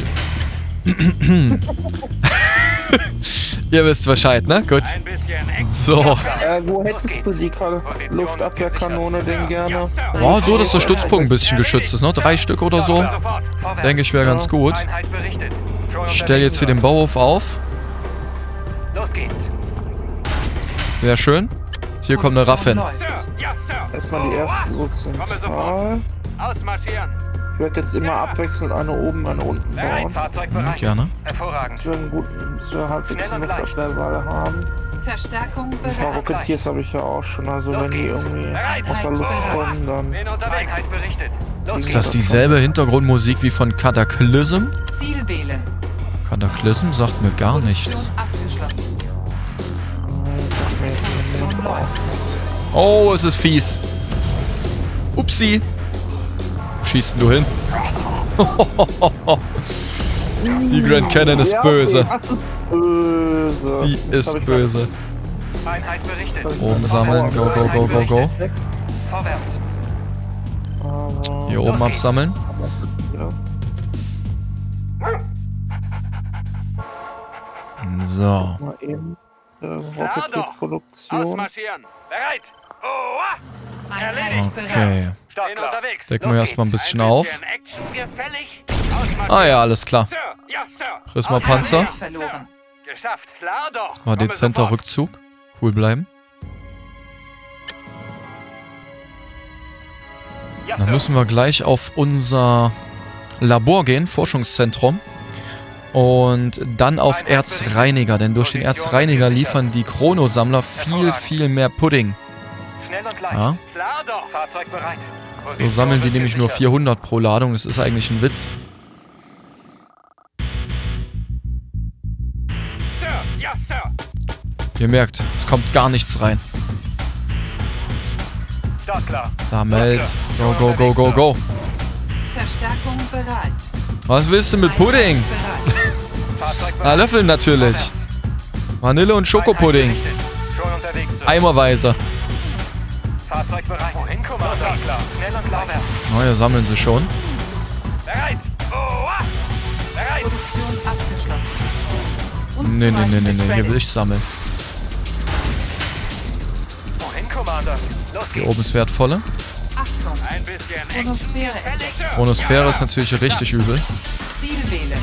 Ihr wisst Bescheid, ne? Gut. Ein bisschen Action. So. Wo hättest du die Luftabwehrkanone denn gerne? Oh, so, dass der Stützpunkt ein bisschen geschützt ist, ne? 3 Stück oder so. Sofort. Vorwärts. Denke ich, wäre ganz gut. Einheit berichtet. Schon Ich stelle jetzt hier den Bauhof auf. Los geht's. Sehr schön. Hier kommt eine Raff hin. Läuft. Sir, ja, Sir. Erstmal die ersten so zentral. Ausmarschieren. Ich werde jetzt immer abwechselnd eine oben, eine unten Bereit, bauen. Fahrzeug bereit. Gerne. Hervorragend. Dass wir halbwegs Schnell und eine leicht. Luftabwehrwahl haben. Verstärkung Ein paar bereit. Rocketeers habe ich ja auch schon, also Los wenn die geht's. irgendwie Bereit. aus der Luft kommen, dann... Bin unterwegs. Einheit berichtet. Los Ist geht's. das dieselbe Hintergrundmusik wie von Cataclysm? Ziel wählen. Cataclysm sagt mir gar nichts. Produktion abgeschlossen. Produktion läuft. Oh, es ist fies. Upsi. Wo schießt denn du hin? Die Grand Cannon ist böse. Das ist böse. Die ist böse. Einheit berichtet. Oben sammeln. Go, go, go, go, go. Vorwärts. Hier oben absammeln. So. Mal eben Klar doch. Rocket-Produktion. Ausmarschieren. Bereit. Oh, Einheit bereit. Okay. bin unterwegs. Decken Los wir erstmal ein geht's. bisschen auf. Action gefällig. Ausmarschieren. Ah ja, alles klar. Sir, ja, Sir. Prisma-Panzer. Einheit verloren. Geschafft. Klar doch. Mal Komme dezenter sofort. Rückzug. Cool bleiben. Ja, Dann Sir. müssen wir gleich auf unser Labor gehen, Forschungszentrum. Und dann auf Erzreiniger, denn durch den Erzreiniger liefern die Chronosammler viel mehr Pudding. Schnell und leicht. Ja. Klar doch. Fahrzeug bereit. So sammeln die nämlich nur 400 pro Ladung, das ist eigentlich ein Witz. Sir, ja, Sir. Ihr merkt, es kommt gar nichts rein. Startklar. Sammelt. Go, go, go, go, go. Verstärkung bereit. Was willst du mit Pudding? Bereit. Fahrzeug bereit. Ah, Löffeln natürlich. Vanille und Schokopudding. Einheit berichtet. Schon unterwegs, Sir. Eimerweise. Fahrzeug bereit. Wohin, Commander? Klar. Schnell und vorwärts. Na, hier sammeln sie schon. Bereit! Bereit! Produktion abgeschlossen. Nee, hier will ich sammeln. Wohin, Commander? Los Hier geht's! oben ist wertvolle. Achtung, Ein bisschen Chronosphäre entdeckt. Chronosphäre ist natürlich richtig übel. Ziel wählen.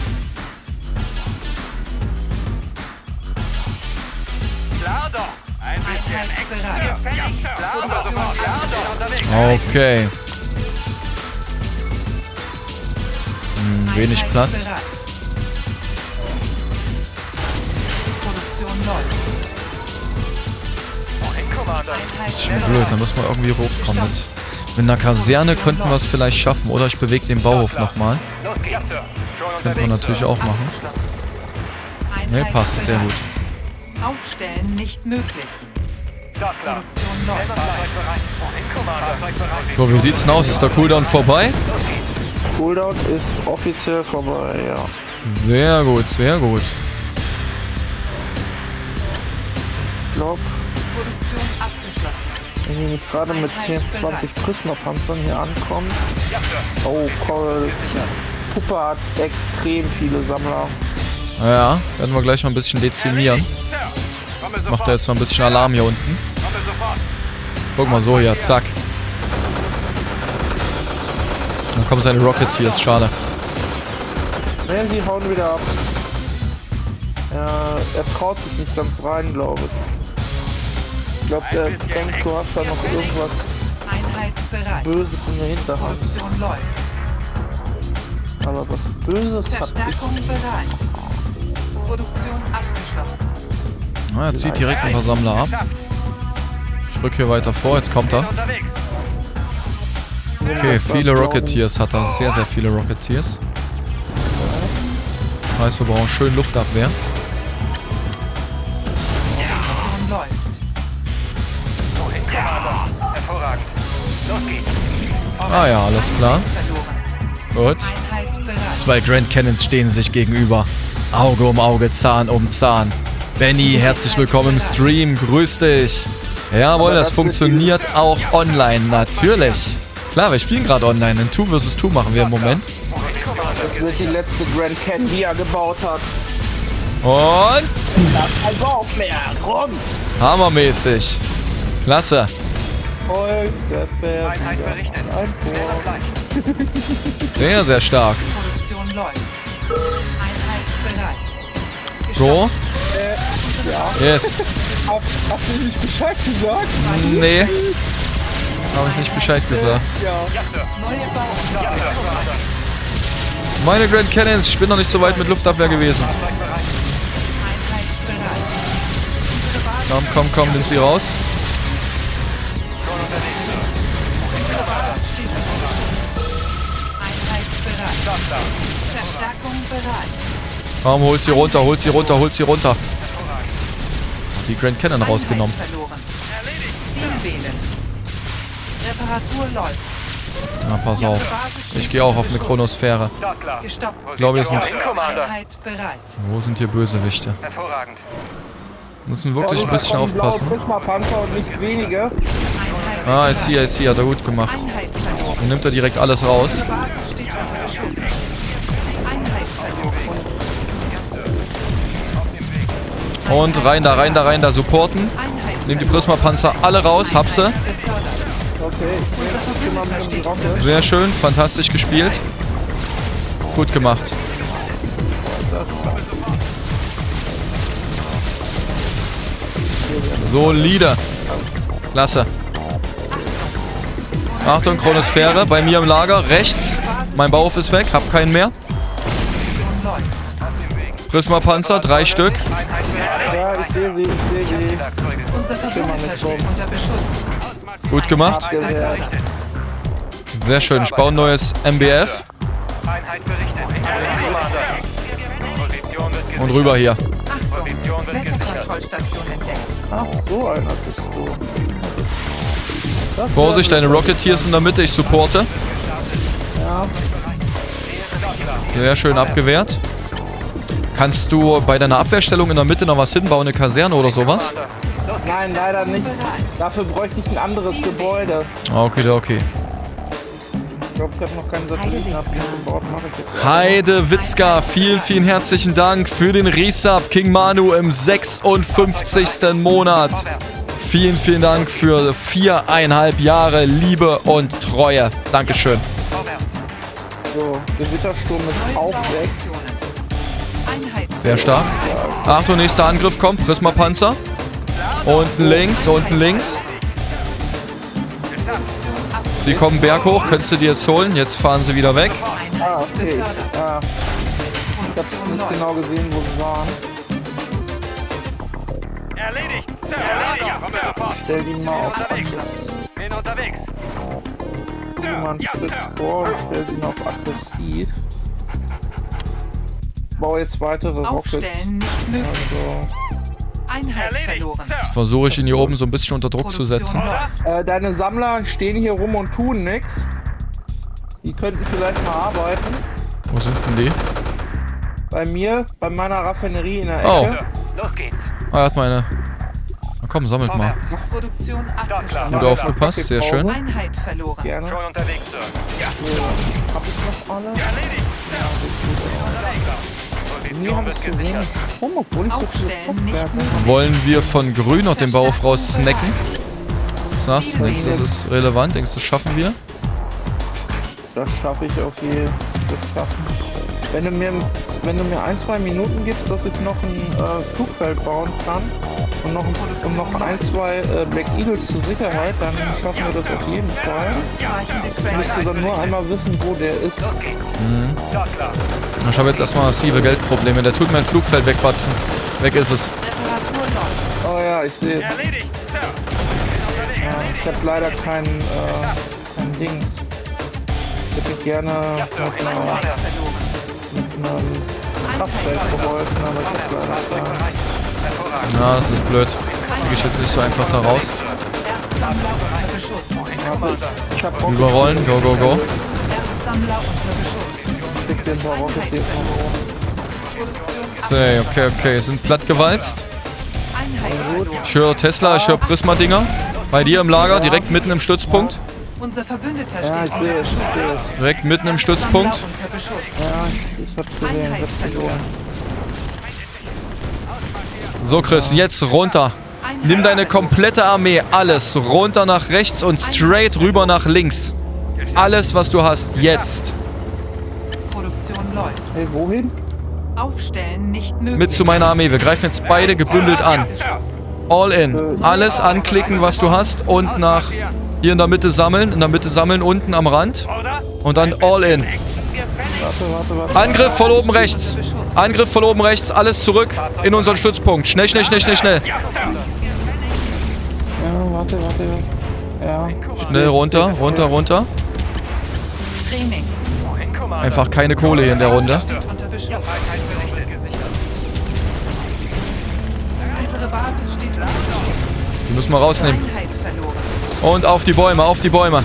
Klar doch! Ein bisschen Einheit bereit. Gefällig! Klar doch! Produktion Klar doch! Unterwegs! Okay. Wenig Einheit Platz. bereit. Produktion läuft. Wohin, Commander? Einheit Das ist schon blöd, da muss man irgendwie hochkommen mit. Mit einer Kaserne könnten wir es vielleicht schaffen. Oder ich bewege den Bauhof nochmal. Los geht's, Sir! Schon Könnte man natürlich auch machen. abgeschlossen. Ne, Einheit passt, sehr bereit. gut. Aufstellen nicht möglich. Start klar! Produktion läuft. Fahrzeug bereit! Wohin, Commander? Fahrzeug bereit! So, wie sieht's denn aus? Ist der Cooldown vorbei? Cooldown ist offiziell vorbei, ja. Sehr gut, sehr gut. Ich glaube, Produktion abgeschlossen. wenn ihr nicht gerade mit 10, 20 Prisma-Panzern hier ankommt. Ja, Sir! Oh, Puppe hat extrem viele Sammler. Ja, werden wir gleich mal ein bisschen dezimieren. Sir! Komme sofort! Macht er jetzt noch ein bisschen Alarm hier unten. Komme sofort! Guck mal so hier, zack. Dann kommen seine Rocketeers, schade. Ne, sie hauen wieder ab. Ja, er traut sich nicht ganz rein, glaube ich. Ich glaube, der denkt, du hast da noch irgendwas Einheit bereit. Böses in der Hinterhand. Produktion läuft. Aber was Böses hat nicht. Verstärkung bereit. Produktion abgeschlossen. Na, er zieht direkt einen Versammler ab. Ich rück hier weiter vor, jetzt kommt er. Unterwegs! Okay, viele Rocketeers hat er. Sehr, sehr viele Rocketeers. Das heißt, wir brauchen schön Luftabwehr. Produktion läuft. Wohin, Commander? Hervorragend! Los geht's! Ah ja, alles klar. Verloren. Gut. Einheit bereit. Zwei Grand Cannons stehen sich gegenüber. Auge um Auge, Zahn um Zahn. Benny, herzlich willkommen im Stream. Grüß dich. Jawohl, das funktioniert auch online. Natürlich. Klar, wir spielen gerade online. In 2 vs 2 machen wir im Moment. Das wird die letzte Grand Canyon, die er gebaut hat. Und Kein Bauch mehr. Rums. hammermäßig. Klasse. Volk, der fährt Einheit wieder berichtet! ein Tor. Sehr, sehr stark. Produktion läuft. Einheit bereit. So. Ja. Yes. Hast du nicht Bescheid gesagt? Nee. Habe ich nicht Bescheid gesagt. Ja. Neue Bauaufgaben. Meine Grand Cannons, ich bin noch nicht so weit mit Luftabwehr gewesen. Einheit bereit. Unsere Basis Komm, komm, komm, nimm sie raus. steht unter Beschuss. Einheit bereit. Verstärkung bereit. Komm, hol sie runter, hol sie runter, hol sie runter. Die Grand Cannon rausgenommen. Einheit verloren. Ziel wählen. Reparatur läuft. Na, pass auf. Ich gehe auch auf eine Chronosphäre. Start klar! Gestoppt. Ich glaube, wir sind... Wohin, Commander? Einheit bereit. Wo sind hier Bösewichte? Hervorragend! Müssen wir wirklich ein bisschen aufpassen. Prisma-Panzer und nicht wenige. Einheit Ah, I see, hat er gut gemacht. Einheit verloren. Dann nimmt er direkt alles raus. Unsere Basis steht unter Beschuss. Einheit verloren. Und rein da, supporten. Einheit Nehmen die Prisma-Panzer alle raus, hab sie. befördert. Okay, ich nehme jemanden in die Rocke. Sehr schön, fantastisch gespielt. Gut gemacht. Solide. Klasse. Achtung, Chronosphäre, bei mir im Lager, rechts. Mein Bauhof ist weg, hab keinen mehr. Prisma-Panzer, 3 Stück. Ja, ich sehe sie, ich sehe sie. Unser Verbündeter steht unter Beschuss. Gut gemacht. Abgewehrt. Sehr schön, ich baue ein neues MBF. Einheit berichtet! Commander! Position wird Und rüber hier. Position wird gesichert! Wetterkontrollstation entdeckt. Ach, so einer bist du. Das Vorsicht, wär- deine Rocketeers in der Mitte, ich supporte. Ja, Sehr schön abgewehrt. Kannst du bei deiner Abwehrstellung in der Mitte noch was hinbauen, eine Kaserne oder sowas? nein, leider nicht. Dafür bräuchte ich ein anderes Gebäude. Okay, okay. glaube, ich habe noch keinen Satelliten gebaut. Mache ich jetzt. Heidewitzka, vielen herzlichen Dank für den Resub. King Manu im 56. Monat. Vielen Dank für 4,5 Jahre Liebe und Treue. Dankeschön. So, Gewittersturm ist auch weg. Sehr stark. Achtung, nächster Angriff kommt. Prisma-Panzer. Unten links, unten links. Sie kommen Berg hoch. Könntest du die jetzt holen? Jetzt fahren sie wieder weg. Ah, okay. Ich hab's nicht genau gesehen, wo sie waren. Erledigt, Sir. Erledigt, Sir. Stell die mal auf Unterwegs. Bin unterwegs. mal einen Schritt vor und stell sie auf aggressiv. Baue jetzt weitere Rockets. Aufstellen nicht möglich. Einheit verloren. Jetzt versuche ich ihn hier oben so ein bisschen unter Druck zu setzen. Deine Sammler stehen hier rum und tun nichts. Die könnten vielleicht mal arbeiten. Wo sind denn die? Bei mir, bei meiner Raffinerie in der Ecke. Oh. Los geht's. Ah, er hat meine... Na komm, sammelt mal. Produktion abgeschlossen. Gut aufgepasst, sehr schön. Einheit verloren. Gerne. Schon unterwegs, Sir. Ja. So, hab ich noch alle? Erledigt, Mir haben es gesehen. Obwohl ich so viele Aufstellen nicht Stockwerke möglich. Wollen wir von Grün noch den Bau raus snacken? Was sagst du? Denkst du, das ist relevant? Denkst du, das schaffen wir? Das schaffe ich auf jeden Fall. Wenn du mir 1-2 Minuten gibst, dass ich noch ein Flugfeld bauen kann und noch 1-2 Black Eagles zur Sicherheit, dann schaffen wir das auf jeden Fall. Ich müsste dann nur einmal wissen, wo der ist. Mhm. Ich habe jetzt erstmal massive Geldprobleme. Der tut mein Flugfeld wegbatzen. Weg ist es. Oh ja, ich sehe es. Erledigt, Sir. Ja, ich habe leider kein Dings. Ich hätte gerne mit einem Kraftfeld geholfen, aber ich habe leider keinen. Ja, das ist blöd. Kriege ich jetzt nicht so einfach da raus. Ich hab Rocket. Überrollen, go, go, go. Ich krieg den paar Rocket jetzt noch hoch. Okay. Sind platt gewalzt. Ich höre Tesla, ich höre Prisma-Dinger. Bei dir im Lager, direkt mitten im Stützpunkt. Unser Verbündeter Ja, steht ich sehe es, ich sehe es. Direkt mitten im Stützpunkt. unter Beschuss. Ja, ich hab's gesehen, Einheit verloren. So, Chris, jetzt runter. Nimm deine komplette Armee, alles runter nach rechts und straight rüber nach links. Alles, was du hast, jetzt. Produktion läuft. Hey, wohin? Aufstellen nicht möglich. Mit zu meiner Armee. Wir greifen jetzt beide gebündelt an. All in. Alles anklicken, was du hast und nach hier in der Mitte sammeln. In der Mitte sammeln, unten am Rand. Und dann all in. Warte. Angriff von oben rechts. Angriff von oben rechts. Alles zurück in unseren Stützpunkt. Schnell. Ja, warte. Ja. Schnell runter. Training. Einfach keine Kohle hier in der Runde. Unter Beschuss. Unsere Basis steht unter Beschuss. Die müssen wir rausnehmen. Einheit verloren. Und auf die Bäume,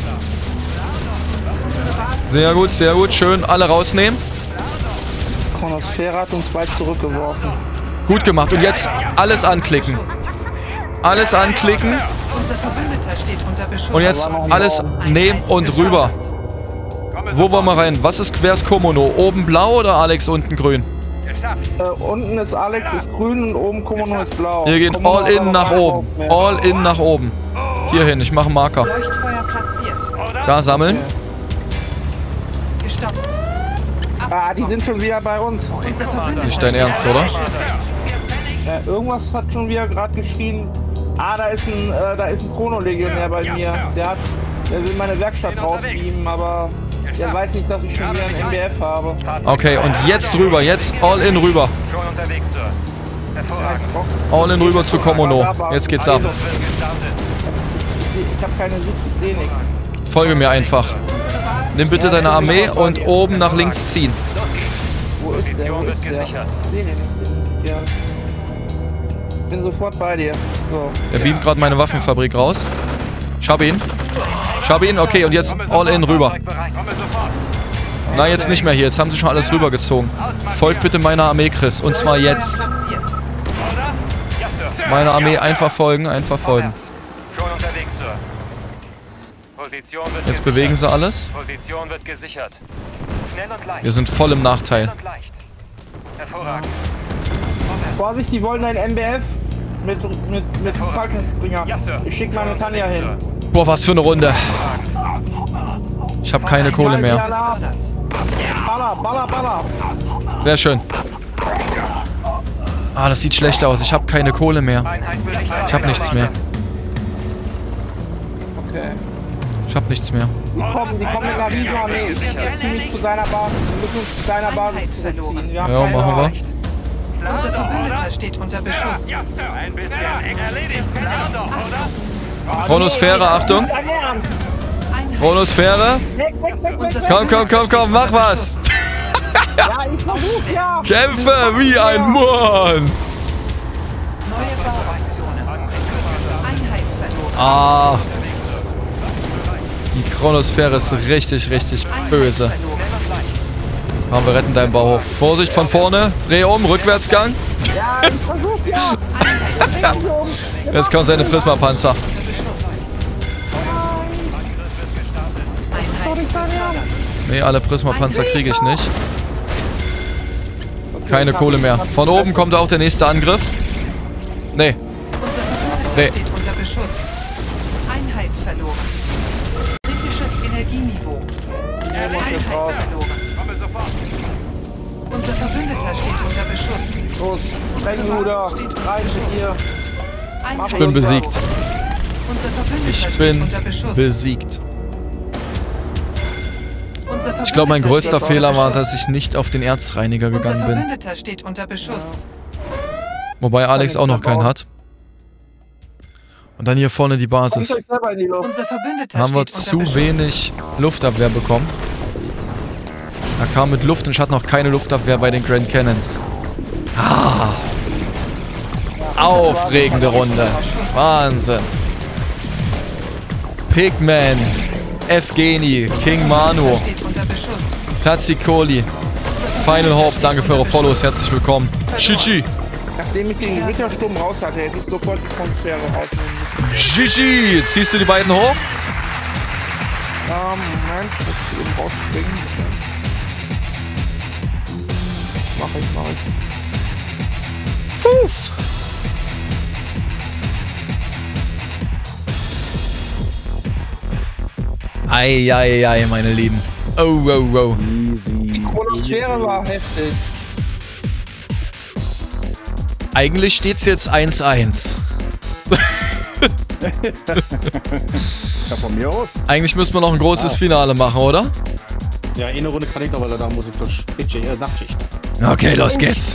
Sehr gut. Schön, alle rausnehmen. Chronosphäre hat uns weit zurückgeworfen. Gut gemacht. Und jetzt alles anklicken. Alles anklicken. Unser Verbündeter steht unter Beschuss. Und jetzt alles nehmen und rüber. Wo wollen wir rein? Wer ist Komono? Oben blau oder Alex unten grün? Unten ist Alex, ist grün und oben Komono ist blau. Hier geht Komono all hat in aber nach keinen oben. Bock mehr. All in nach oben. Hier hin, ich mache einen Marker. Leuchtfeuer platziert. Da sammeln. Gestoppt. Ah, die sind schon wieder bei uns. Unser Verbündeter Nicht dein Ernst, oder? Irgendwas hat schon wieder gerade geschrien. Ah, da ist ein Chrono-Legionär bei mir. Der will meine Werkstatt rausbeamen, aber der weiß nicht, dass ich schon wieder ein MBF habe. Okay, und jetzt rüber. Jetzt all in rüber. Schon unterwegs, Sir. Hervorragend. All in rüber zu Komono. Jetzt geht's ab. Ich habe keine Sicht, ich sehe nichts. Folge mir einfach. Nimm bitte deine Armee und oben nach links ziehen. Wo ist der? Position wird gesichert. Ich sehe den nicht. Ja. Bin sofort bei dir. So. Er beamt gerade meine Waffenfabrik raus. Ich hab ihn. Okay, und jetzt all in rüber. Komme sofort. Na, jetzt nicht mehr hier. Jetzt haben sie schon alles rübergezogen. Folgt bitte meiner Armee, Chris. Und zwar jetzt. platziert. Meine Armee einfach folgen. Schon unterwegs, Sir. Position wird Jetzt bewegen sie alles. Position wird gesichert. Schnell und leicht. Wir sind voll im Nachteil. Schnell und leicht. Hervorragend. Vorsicht, die wollen ein MBF mit Falkenspringer. Ja, Sir. Ich schick meine Tanja hin. Boah, was für eine Runde. Ich habe keine Kohle mehr. Baller, baller, baller. Sehr schön. Ah, das sieht schlecht aus. Ich habe keine Kohle mehr. Ich habe nichts mehr. Okay. Ich habe nichts mehr. Die kommen mit einer Riesenarmee. Ich ziehe mich zu deiner Basis. Wir müssen uns zu deiner Basis zurückziehen. Wir haben Ja, keine machen Wahl. wir. Unser Verbündeter steht unter Beschuss. Ein bisschen erledigt. Doch, oder? Chronosphäre, Achtung. Dein Ernst? Chronosphäre. Weg, weg, weg, weg, weg. Komm, komm, komm, komm, mach was. Ja, ich versuch, ja. Kämpfe wie ein Mann. Neue Bauaktionen. Einheit verloren. Ah. Die Chronosphäre ist richtig, richtig böse. Verloren. Komm, wir retten deinen Bauhof. Vorsicht von vorne. Dreh um, Rückwärtsgang. Ja, ich versuch, ja. Bring sie um. Jetzt kommt seine Prisma-Panzer. Nee, alle Prisma-Panzer kriege ich nicht. Keine Kohle mehr. Von oben kommt auch der nächste Angriff. Nee. Nee. Steht unter Beschuss. Einheit verloren. Kritisches Energieniveau. Einheit verloren. Unser Verbündeter steht unter Beschuss. Los, Sprengluder. Rein mit dir. Einheit Ich bin besiegt. Unser Verbündeter Ich steht bin unter Beschuss. besiegt. Unser Ich glaube, mein Verbündeter größter steht Fehler unter war, Beschuss. dass ich nicht auf den Erzreiniger Unser gegangen bin. Verbündeter steht unter Beschuss. Wobei Alex auch noch keinen hat. Und dann hier vorne die Basis. Kommt euch selber in die Luft. Unser Verbündeter Haben wir steht unter zu Beschuss. wenig Luftabwehr bekommen. Da kam mit Luft und ich hatte noch keine Luftabwehr bei den Grand Cannons. Ah. Aufregende Runde. Wahnsinn. Pigman, Evgeny, King Manu, Steht unter Beschuss. Tazikoli, Final Hope, danke für eure Follows, herzlich willkommen. Chichi, Nachdem ich den Gewittersturm raus hatte, hätte ich sofort die Chronosphäre rausnehmen müssen. Chichi, ziehst du die beiden hoch? Moment, ich muss eben rausspringen. Mach ich. Fuff. Eieiei, meine Lieben. Oh, oh, oh. Die Chronosphäre war heftig. Eigentlich steht's jetzt 1-1. Ja, von mir aus. Eigentlich müssen wir noch ein großes Finale machen, oder? Ja, eine Runde kann ich noch, weil da muss ich zur Nachtschicht. Okay, los geht's.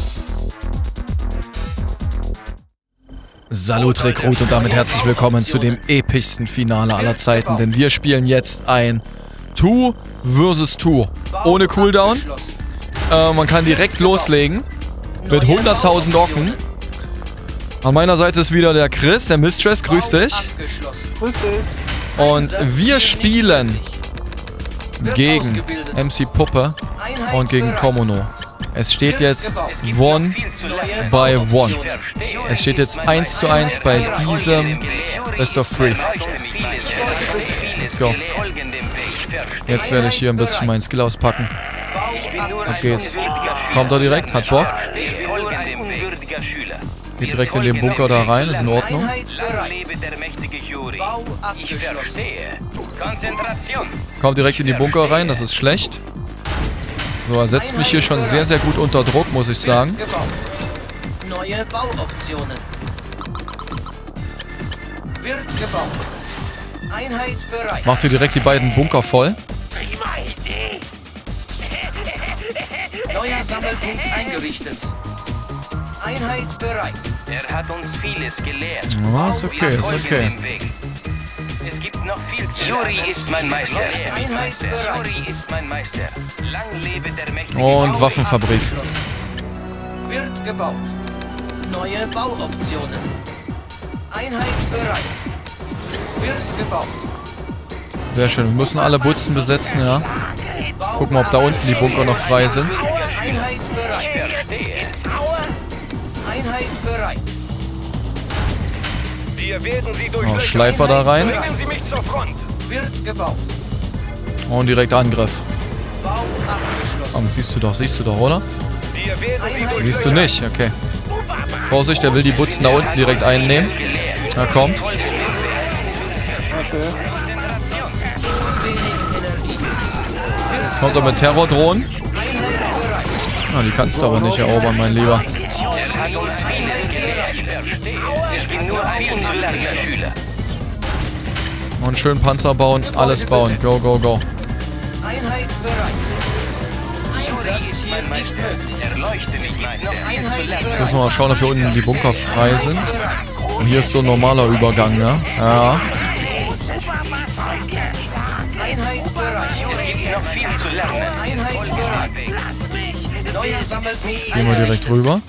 Salut Rekrut und damit herzlich willkommen zu dem epischsten Finale aller Zeiten, denn wir spielen jetzt ein 2 vs 2 ohne Cooldown. Man kann direkt loslegen mit 100.000 Orken. An meiner Seite ist wieder der Chris, der Mistress, grüß dich. Grüß dich. Und wir spielen gegen MC Puppe und gegen Tomono. Es steht jetzt 1 by 1. Es steht jetzt 1:1 bei diesem Best of 3. Let's go. Jetzt werde ich hier ein bisschen meinen Skill auspacken. Ab geht's. Kommt er direkt, hat Bock. Geht direkt in den Bunker da rein, ist in Ordnung. Kommt direkt in die Bunker rein, das ist schlecht. So, er setzt mich hier schon sehr, sehr gut unter Druck, muss ich sagen. Neue Bauoptionen. Wird gebaut. Einheit bereit. Macht hier direkt die beiden Bunker voll. Neuer Sammelpunkt eingerichtet. Einheit bereit. Er hat uns vieles gelehrt. Ja, ist okay, ist okay. Es gibt noch viel zu Yuri ist mein Meister. Einheit bereit. Yuri ist mein Meister. Lang lebe der mächtige Und Waffenfabrik. Wird gebaut. Neue Bauoptionen. Einheit bereit. Wird gebaut. Sehr schön, wir müssen alle Butzen besetzen, ja. Gucken, ob da unten die Bunker noch frei sind. Einheit bereit. Einheit bereit. Wir werden sie Oh, Schleifer da rein. Bringen Sie mich zur Front. gebaut. Und direkt Angriff. Bau abgeschlossen. Siehst du doch, oder? Wir werden sie Siehst du nicht, okay. Vorsicht, der will die Butzen da unten direkt einnehmen. Er kommt. Okay. Kommt er mit Terrordrohnen? Na, die kannst du aber nicht erobern, mein Lieber. Ich bin nur ein ungelernter Schüler. Und schön Panzer bauen, alles bauen. Go, go, go. Einheit bereit. Einsatz hier nicht möglich. Erleuchte mich, Meister. Jetzt müssen wir mal schauen, ob hier unten die Bunker frei sind. Und hier ist so ein normaler Übergang, ne? Ja. Einheit bereit. Es gibt noch viel zu lernen. Einheit bereit. Neuer Sammelpunkt. Gehen wir direkt rüber.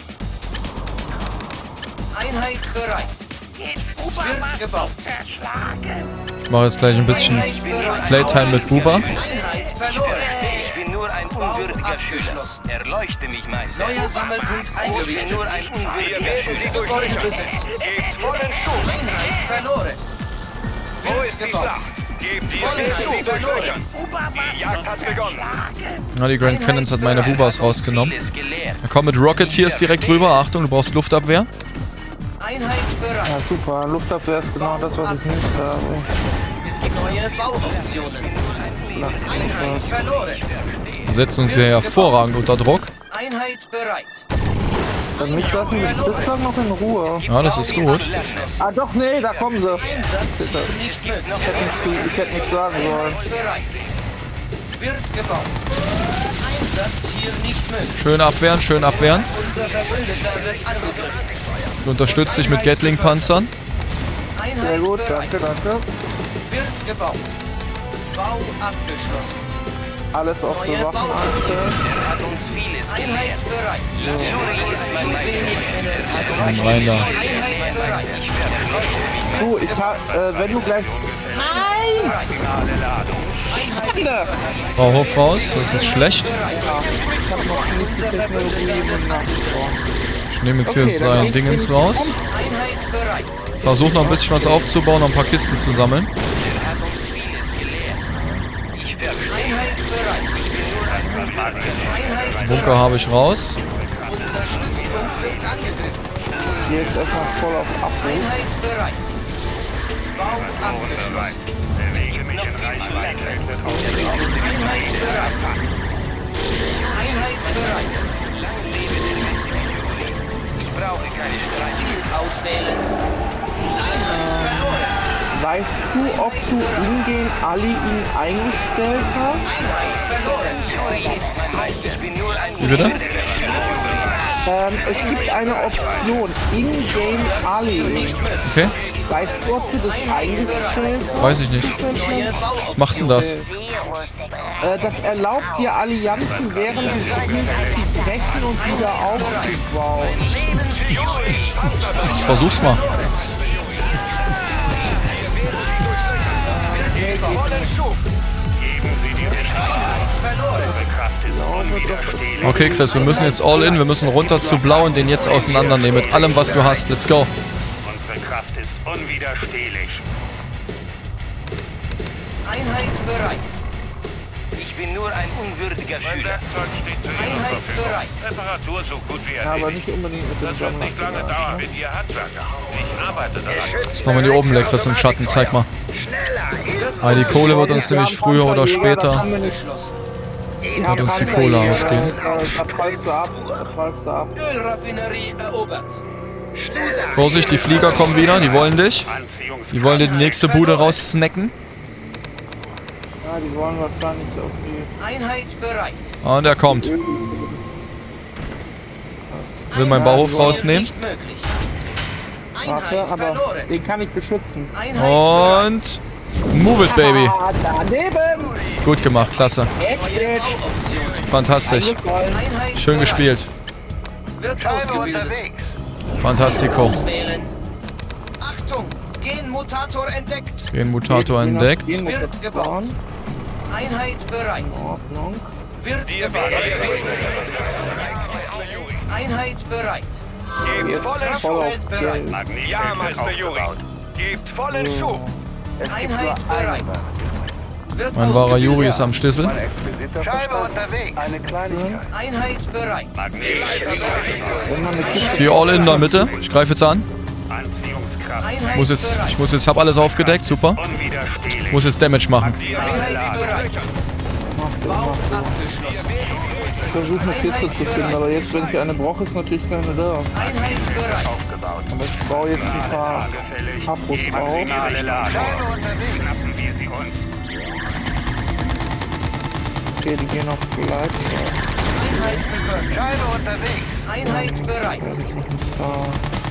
Einheit bereit. Wird gebaut. Ich mache jetzt gleich ein bisschen Playtime mit Buba. Einheit verloren. Ich bin nur ein unwürdiger Schüler. Erleuchte mich, Meister. Neuer Sammelpunkt Ich bin eingerichtet. nur ein unwürdiger Schüler. Gebäude besetzt. Gebt vollen Schub. Einheit verloren. Wo ist die Schlacht? Gebt ihr Vollen sie Schub durchlöchern. Die Jagd hat begonnen. Na, die Grand Cannons hat meine Bubas rausgenommen. Vieles gelehrt. Er kommt mit Rocketeers direkt rüber. Achtung, du brauchst Luftabwehr. Einheit bereit. Ja, super. Luftabwehr ist genau das, was ich nicht habe. Neue Bauoptionen. Einheit verloren. Wir setzen uns hier hervorragend unter Druck. Einheit bereit. Dann mich lassen wir bislang noch in Ruhe. Ja, das ist gut. Ah, doch, nee, da kommen sie. Einsatz nicht möglich. Ich hätte nichts sagen sollen. Bereit. Wird gebaut. Einsatz hier nicht möglich. Schön abwehren, schön abwehren. Unser Verbündeter wird angegriffen. Du unterstützt dich mit Gatling-Panzern. Sehr Einheit gut, bereit. danke, danke. Wird gebaut. Bau abgeschlossen. Alles auf Neue Waffenachse. Er hat uns vieles Einheit bereit. Juri ist mein Meister. Komm rein da. Einheit bereit. Du, ich hab, wenn du gleich... Bauhof raus, das ist schlecht. Ich hab noch nicht die Technologie nachgebaut. Ich nehme jetzt hier Okay, dann sein Dingens raus. Einheit bereit. Versuch noch ein bisschen was aufzubauen, noch ein paar Kisten zu sammeln. Einheit bereit. Einheit Bunker habe ich raus. Unser Stützpunkt wird angegriffen. Hier ist erstmal voll auf Abruf. Einheit bereit. Bau abgeschlossen. Einheit bereit. Einheit bereit. Ich brauche keine Streit. Ziel auswählen. Einheit verloren. Weißt du, ob du in-game Ali ihn eingestellt hast? Einheit verloren. Juri ist mein Meister. Ich bin nur ein Wie bitte? Es gibt eine Option, in-game Ali. Okay, Weißt du, ob du das eingestellt hast? weiß ich nicht. Neue Was macht denn das? Das erlaubt dir Allianzen während des Spiels zu brechen und wieder aufzubauen. Ich versuch's mal. Vollen Schub. Geben Sie die verloren. Unsere Kraft ist unwiderstehlich. Okay, Chris, wir müssen jetzt all in. Wir müssen runter zu Blau und den jetzt auseinandernehmen. Mit allem, was du hast. Let's go. Unsere Kraft ist unwiderstehlich. Einheit bereit. Ich bin nur ein unwürdiger Mein Schüler. Werkzeug steht zu Ihrer Einheit Verfügung. bereit. Reparatur so gut wie Ja, aber erledigt. nicht unbedingt mit dem Das wird nicht lange Sammler. dauern mit Ihr Handwerker. Ich arbeite daran. Was haben wir hier oben, Leckeres im Schatten? Zeig mal. Ah, die Kohle wird uns nämlich früher oder später wird uns die Kohle ausgehen. Da prallst du ab, Ölraffinerie erobert. Zusätzlich. Vorsicht, die Flieger kommen wieder. Die wollen dich. Die wollen dir die nächste Bude raussnacken. Ja, die wollen wahrscheinlich so viel. Einheit bereit. Ah, und er kommt. Will meinen Bauhof rausnehmen. Nicht möglich. Warte, Einheit aber verloren. den kann ich beschützen. Einheit bereit. Und move it, baby. Ah, daneben! Gut gemacht, klasse. Neue Bauoptionen. Fantastisch. Einheit Schön bereit. gespielt. Wird ausgebildet. Fantastico. Wählen. Achtung! Genmutator entdeckt. Genmutator entdeckt. Wird gebaut. Einheit bereit. Ordnung. Wird gebaut. Einheit bereit. Gebt vollen Voll Schub. auf bereit. Ja, Meister Juri. Gebt vollen Schub. Einheit bereit. Mein wahrer Yuri ist am Schlüssel. Scheibe unterwegs. Eine Kleinigkeit. Einheit bereit. Ich gehe all in der Mitte. Ich greife jetzt an. Anziehungskraft. Ich muss jetzt, hab alles aufgedeckt, super. Unwiderstehlich. Ich muss jetzt Damage machen. Einheit bereit. Bau abgeschlossen. Ich versuche eine Kiste zu finden, aber jetzt, wenn ich eine brauche, ist natürlich keine da. Einheit bereit. Aber ich baue jetzt ein paar Hapus auf. Maximale Ladung. Schnappen wir sie uns. Okay, die gehen auf Gleitzahl. Einheit befördert. Scheibe unterwegs. Einheit bereit. Da.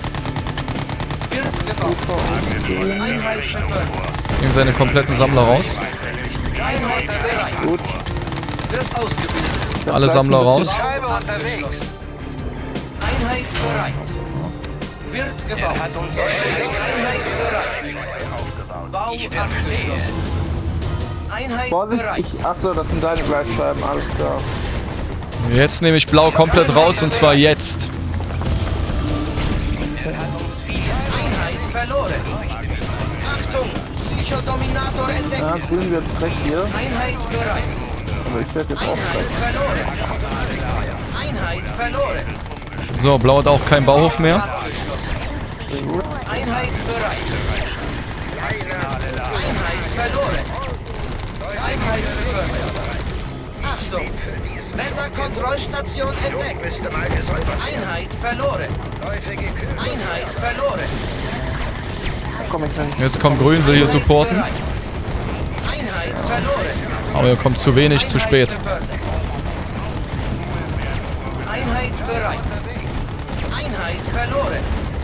Wird gebaut. Einheit befördert. Nehmen seine kompletten Sammler raus. Einheit bereit. Gut. Wird ausgebildet. Alle Sammler raus. Scheibe unterwegs. Abgeschlossen. Einheit bereit. Wird gebaut. Einheit bereit. Bau abgeschlossen. Einheit Vorsicht, bereit. achso, das sind deine Gleitscheiben, alles klar. Jetzt nehme ich Blau komplett raus und zwar jetzt. Einheit verloren. Achtung! Psychodominator entdeckt. Ja, grün wird frech hier, Einheit bereit. aber ich werde jetzt auch Einheit frech. verloren. Einheit verloren. So, Blau hat auch keinen Bauhof mehr. Abgeschlossen. Einheit bereit. Einheit verloren. Einheit befördert. Achtung! Wetterkontrollstation entdeckt. Einheit verloren. Einheit verloren. Komm ich nicht. Jetzt kommt Grün, will hier supporten. Einheit verloren. Aber er kommt zu wenig, zu spät. Einheit bereit. Einheit verloren.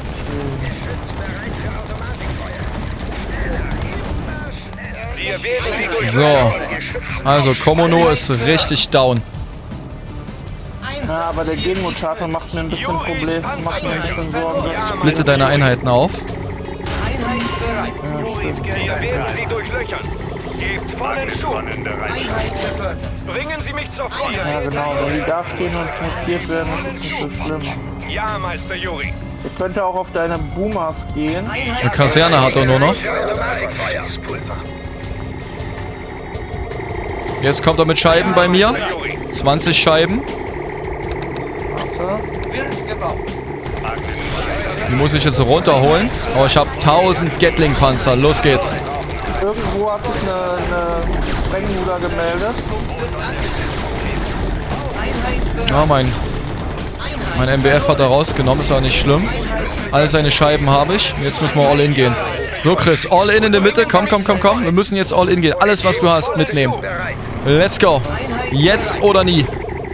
Wir werden sie durch. So, also Komono ist richtig down. Ja, aber der Genmutator macht mir ein bisschen Problem, macht mir ein bisschen Sorgen. Splitte deine Einheiten auf. Einheit bereit. Wir werden sie durchlöchern. Gebt vollen Schub. Einheit befördert. Bringen Sie mich zur Front. Ja genau, wenn die da stehen und notiert werden, das ist nicht so schlimm. Ja, Meister Yuri. Ihr könnt ja auch auf deine Boomers gehen. Eine Kaserne hat er nur noch. Jetzt kommt er mit Scheiben bei mir. 20 Scheiben. Wird gebaut. Die muss ich jetzt runterholen. Aber ich habe 1000 Gatling-Panzer. Los geht's. Irgendwo hat sich eine Sprengluder gemeldet. Ja, mein MBF hat er rausgenommen. Ist auch nicht schlimm. Alle seine Scheiben habe ich. Jetzt müssen wir all in gehen. So, Chris, all in der Mitte. Komm, komm, komm, komm. Wir müssen jetzt all in gehen. Alles, was du hast, mitnehmen. Let's go. Jetzt oder nie.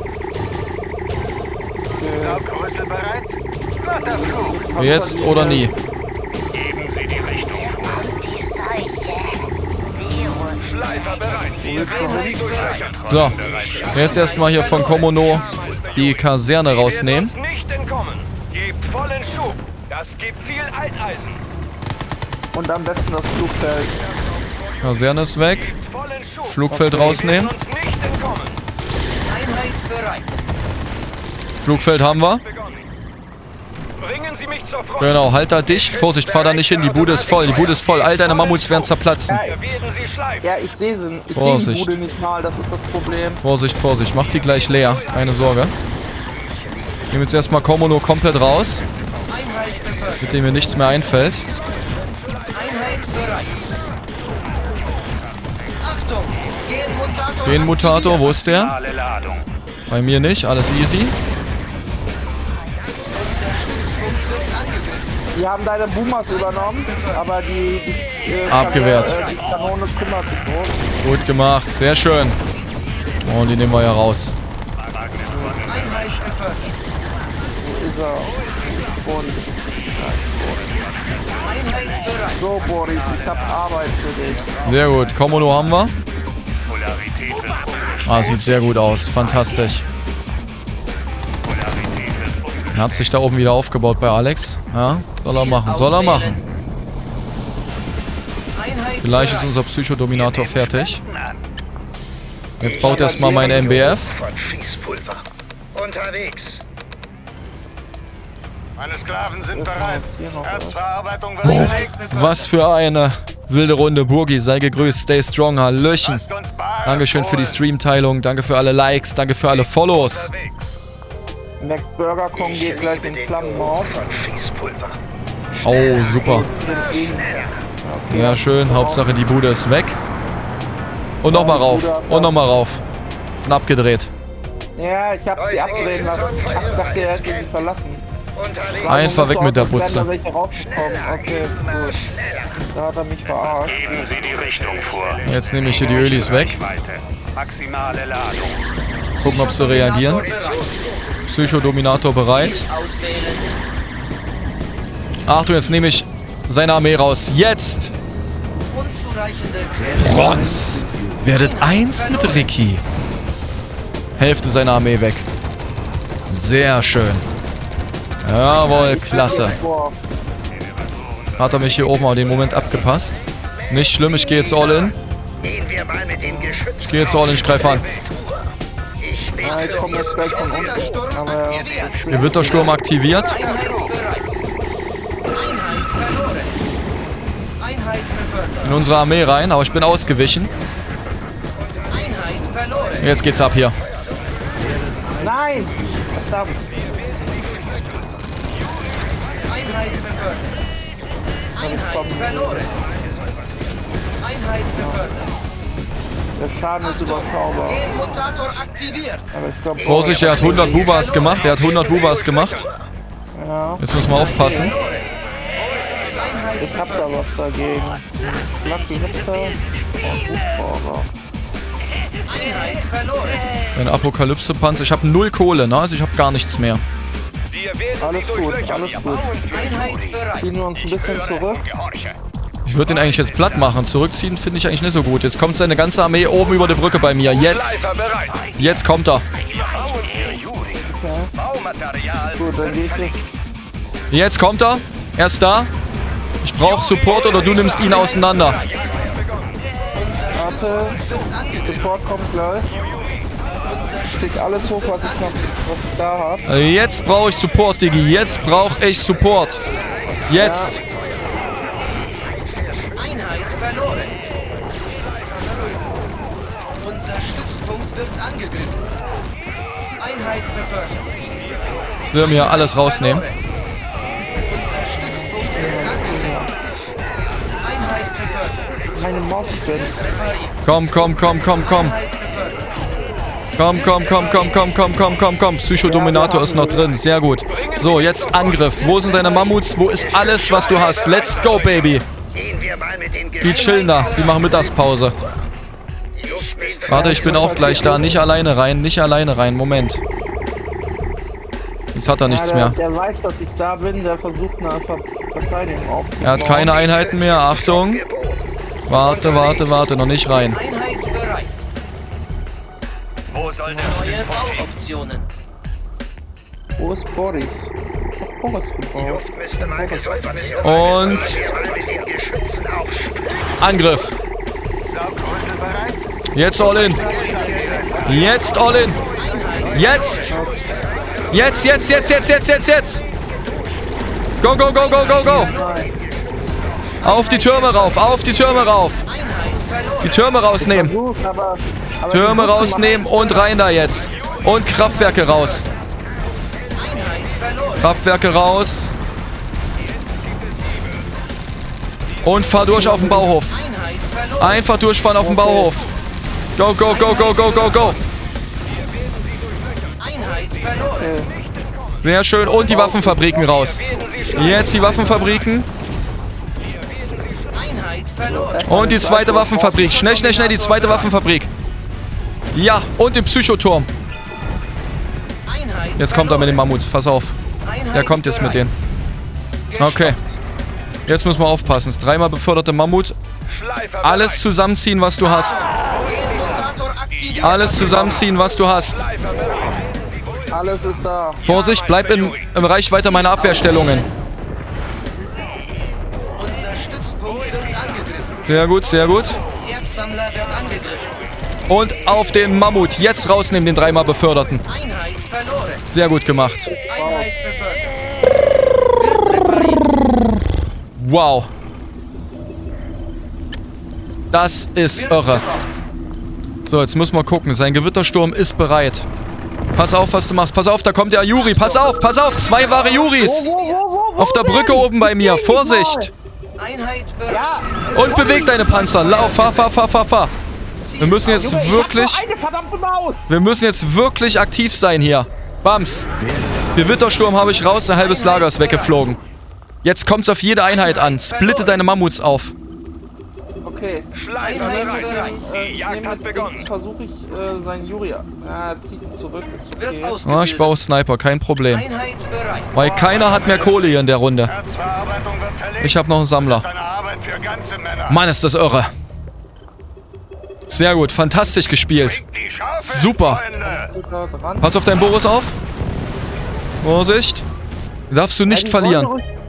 Größe bereit? Flotter Flug. Jetzt oder nie. Geben Sie die Richtung vor. Die Seuche. Virus. Schleifer bereit. Wir werden sie durchlöchern. So, jetzt erstmal hier von Komono die Kaserne rausnehmen. Wir werden uns nicht entkommen. Gebt vollen Schub. Das gibt viel Alteisen. Und am besten das Flugfeld. Kaserne ist weg. Vollen Schub. Flugfeld Wir rausnehmen. werden uns nicht entkommen. Einheit bereit. Flugfeld haben wir. Begonnen. Bringen Sie mich zur Front. Genau, halt da dicht. Vorsicht, fahr da nicht hin. Die Bude ist voll. Die Bude ist voll. All deine Mammuts werden zerplatzen. Wir werden sie schleifen. Ja, ich sehe sie. Ich sehe die Vorsicht. Bude nicht mal, das ist das Problem. Vorsicht, Vorsicht. Mach die gleich leer. Keine Sorge. Ich nehme jetzt erstmal Komono komplett raus, Einheit befördert. mit dem mir nichts mehr einfällt. Einheit bereit. Achtung! Genmutator. Genmutator, wo ist der? Alle Ladung. Bei mir nicht. Alles easy. Die haben deine Boomers übernommen, aber die Abgewehrt. Die Kanone kümmert sich drum. Gut gemacht. Sehr schön. Und die nehmen wir ja raus. Einheit befördert. Wo ist er? Und Einheit bereit. so, Boris, ich hab Arbeit für dich. Sehr gut. Komono haben wir. Polarität wird Ah, sieht sehr gut aus. Fantastisch. Er hat sich da oben wieder aufgebaut bei Alex. Ja, soll er machen. Soll er machen. Einheit Vielleicht ist unser Psychodominator fertig. Jetzt baut erstmal mein MBF. von Schießpulver. Unterwegs. Meine Sklaven sind bereit. Hier noch was. Erzverarbeitung wird belegt. Was für eine Wilde Runde, Burgi, sei gegrüßt, stay strong, Hallöchen. Dankeschön für die Streamteilung, danke für alle Likes, danke für alle Follows. McBurger Kong geht gleich in Flammen auf. Oh, super. Sehr schön, Hauptsache die Bude ist weg. Und nochmal rauf, und nochmal rauf. Sind abgedreht. Ja, ich hab sie abdrehen lassen. Ich dachte, er hätte sie verlassen. Einfach weg mit der Butze. Okay, gut. Da hat er mich verarscht. Geben Sie die Richtung vor. Jetzt nehme ich hier die Ölis weg. Maximale Ladung. Gucken, ob sie reagieren. Psychodominator bereit. Achtung, jetzt nehme ich seine Armee raus. Jetzt! Bronz! Werdet eins mit Ricky. Hälfte seiner Armee weg. Sehr schön. Jawohl, klasse. Hat er mich hier oben auch den Moment abgepasst. Nicht schlimm, ich gehe jetzt all in. Ich gehe jetzt all in, ich greife an. Ja, ich komme jetzt gleich von unten. Gewittersturm aktiviert. In unsere Armee rein, aber ich bin ausgewichen. Jetzt geht's ab hier. Nein! Verdammt! Einheit verloren. Einheit befördert. Der Schaden ist überschaubar. Genmutator aktiviert. Aber ich glaub, Vorsicht, er hat 100 Bubas gemacht. Er hat 100 Bubas gemacht. Ja. Jetzt müssen wir aufpassen. Ich hab da was dagegen. Lucky Mister und Hubschrauber. Einheit verloren. Ein Apokalypse-Panzer. Ich habe 0 Kohle, ne? Also ich habe gar nichts mehr. Alles gut, alles gut. Einheit bereit. Ziehen wir uns ein bisschen zurück. Ich würde den eigentlich jetzt platt machen. Zurückziehen finde ich eigentlich nicht so gut. Jetzt kommt seine ganze Armee oben über die Brücke bei mir. Jetzt! Jetzt kommt er. Gut, dann gehe ich jetzt. Jetzt kommt er. Er ist da. Ich brauche Support oder du nimmst ihn auseinander. Warte. Support kommt gleich. Ich schick alles hoch, was ich da habe. Jetzt brauche ich Support, Diggi. Jetzt brauche ich Support. Jetzt. Einheit verloren. Unser Stützpunkt wird angegriffen. Einheit befördert. Jetzt will er mir alles rausnehmen. Unser Stützpunkt wird angegriffen. Einheit befördert. Meine Maus spinnt. Komm, komm, komm, komm, komm. Einheit befördert. Komm, komm, komm, komm, komm, komm, komm, komm, komm. Psychodominator ist noch drin. Sehr gut. So, jetzt Angriff. Wo sind deine Mammuts? Wo ist alles, was du hast? Let's go, Baby. Die chillen da. Die machen Mittagspause. Warte, ich bin auch gleich da. Nicht alleine rein. Nicht alleine rein. Moment. Jetzt hat er nichts mehr. Der weiß, dass ich da bin. Der versucht eine Verteidigung aufzubauen. Er hat keine Einheiten mehr. Achtung. Warte, warte, warte. Noch nicht rein. Einheit bereit. Wo soll der Neue Bauoptionen. Wo ist Boris? Boris gebaut. Und Angriff. Jetzt all in. Jetzt all in. Jetzt. Jetzt, jetzt, jetzt, jetzt, jetzt, jetzt, jetzt. Go, go, go, go, go, go. Auf die Türme rauf, auf die Türme rauf. Die Türme rausnehmen. Türme rausnehmen und rein da jetzt. Und Kraftwerke raus. Kraftwerke raus. Und fahr durch auf den Bauhof. Einfach durchfahren auf den Bauhof. Go, go, go, go, go, go, go. Sehr schön. Und die Waffenfabriken raus. Jetzt die Waffenfabriken. Und die zweite Waffenfabrik. Schnell, schnell, schnell die zweite Waffenfabrik. Ja, und den Psychoturm. Jetzt kommt er mit den Mammuts. Pass auf. Der kommt jetzt mit denen. Okay. Jetzt müssen wir aufpassen. Das 3-mal beförderte Mammut. Alles zusammenziehen, was du hast. Alles zusammenziehen, was du hast. Alles ist da. Vorsicht, bleib im Reichweite meiner Abwehrstellungen. Sehr gut, sehr gut. Und auf den Mammut. Jetzt rausnehmen, den 3-mal beförderten. Sehr gut gemacht. Wow. Das ist irre. So, jetzt müssen wir gucken. Sein Gewittersturm ist bereit. Pass auf, was du machst. Pass auf, da kommt der Yuri. Pass auf, pass auf. 2 wahre Juris. Auf der Brücke oben bei mir. Vorsicht. Und beweg deine Panzer. Lauf, fahr. Wir müssen jetzt wirklich aktiv sein hier. Bams. Gewittersturm habe ich raus. Ein halbes Lager ist weggeflogen. Jetzt kommt's auf jede Einheit an. Splitte deine Mammuts auf. Okay. Die Jagd hat begonnen. Versuche ich seinen Yuri. Ja, zieht ihn zurück. Ist okay. Oh, ich baue Sniper, kein Problem. Weil keiner hat mehr Kohle hier in der Runde. Ich habe noch einen Sammler. Mann, ist das irre. Sehr gut, fantastisch gespielt. Super. Pass auf deinen Boris auf. Vorsicht. Darfst du nicht verlieren.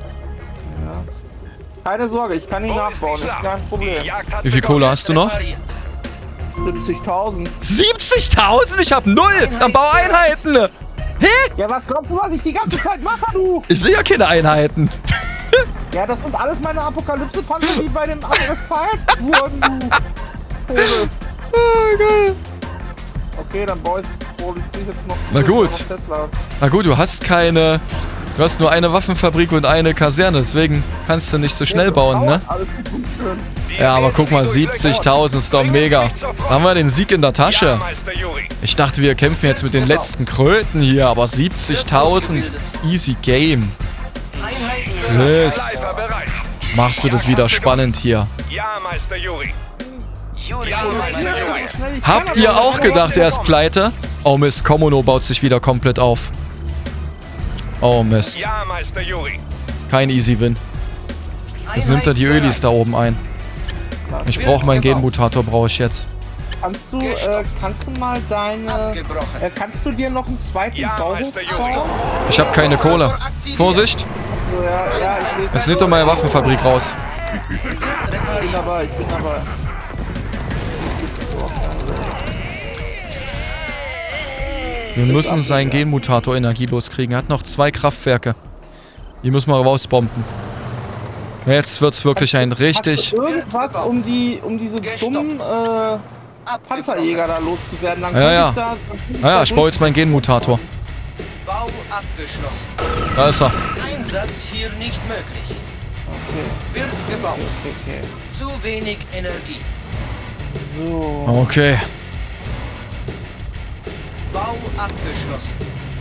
Keine Sorge, ich kann ihn nachbauen, ist kein Problem. Wie viel Kohle hast du noch? 70.000. 70.000? Ich hab 0! Dann bau Einheiten! Hä? Ja, was glaubst du, was ich die ganze Zeit mache, du? Ich sehe ja keine Einheiten. Ja, das sind alles meine Apokalypse-Panzer, die bei dem Angriff verhackt wurden, du Vogel. Ah, geil. Okay, dann baue ich jetzt noch... Na gut. Na gut, du hast keine... Du hast nur eine Waffenfabrik und eine Kaserne, deswegen kannst du nicht so schnell bauen, ne? Ja, aber guck mal, 70.000 ist doch mega. Da haben wir den Sieg in der Tasche. Ich dachte, wir kämpfen jetzt mit den letzten Kröten hier, aber 70.000. Easy Game. Chris, machst du das wieder spannend hier? Ja, Meister Yuri. Habt ihr auch gedacht, er ist pleite? Oh Mist, Komono baut sich wieder komplett auf. Oh Mist. Ja, Meister Yuri. Kein Easy Win. Jetzt nimmt er die Ölis da oben ein. Ich brauche meinen Genmutator, brauche ich jetzt. Kannst du mal deine... kannst du dir noch einen zweiten Bauhof bauen? Ich habe keine Kohle. Vorsicht! Ja, ich Jetzt nimmt doch meine Waffenfabrik raus. bin dabei. Wir müssen seinen Genmutator energielos kriegen. Er hat noch 2 Kraftwerke. Die müssen wir rausbomben. Jetzt wird's wirklich ein richtig... Irgendwas, um diese dummen Panzerjäger da loszuwerden. Dann ja, ich baue jetzt meinen Genmutator. Bau abgeschlossen. Da ist er. Einsatz hier nicht möglich. Okay. Wird gebaut. Okay. Zu wenig Energie. So. Okay. Bau abgeschlossen.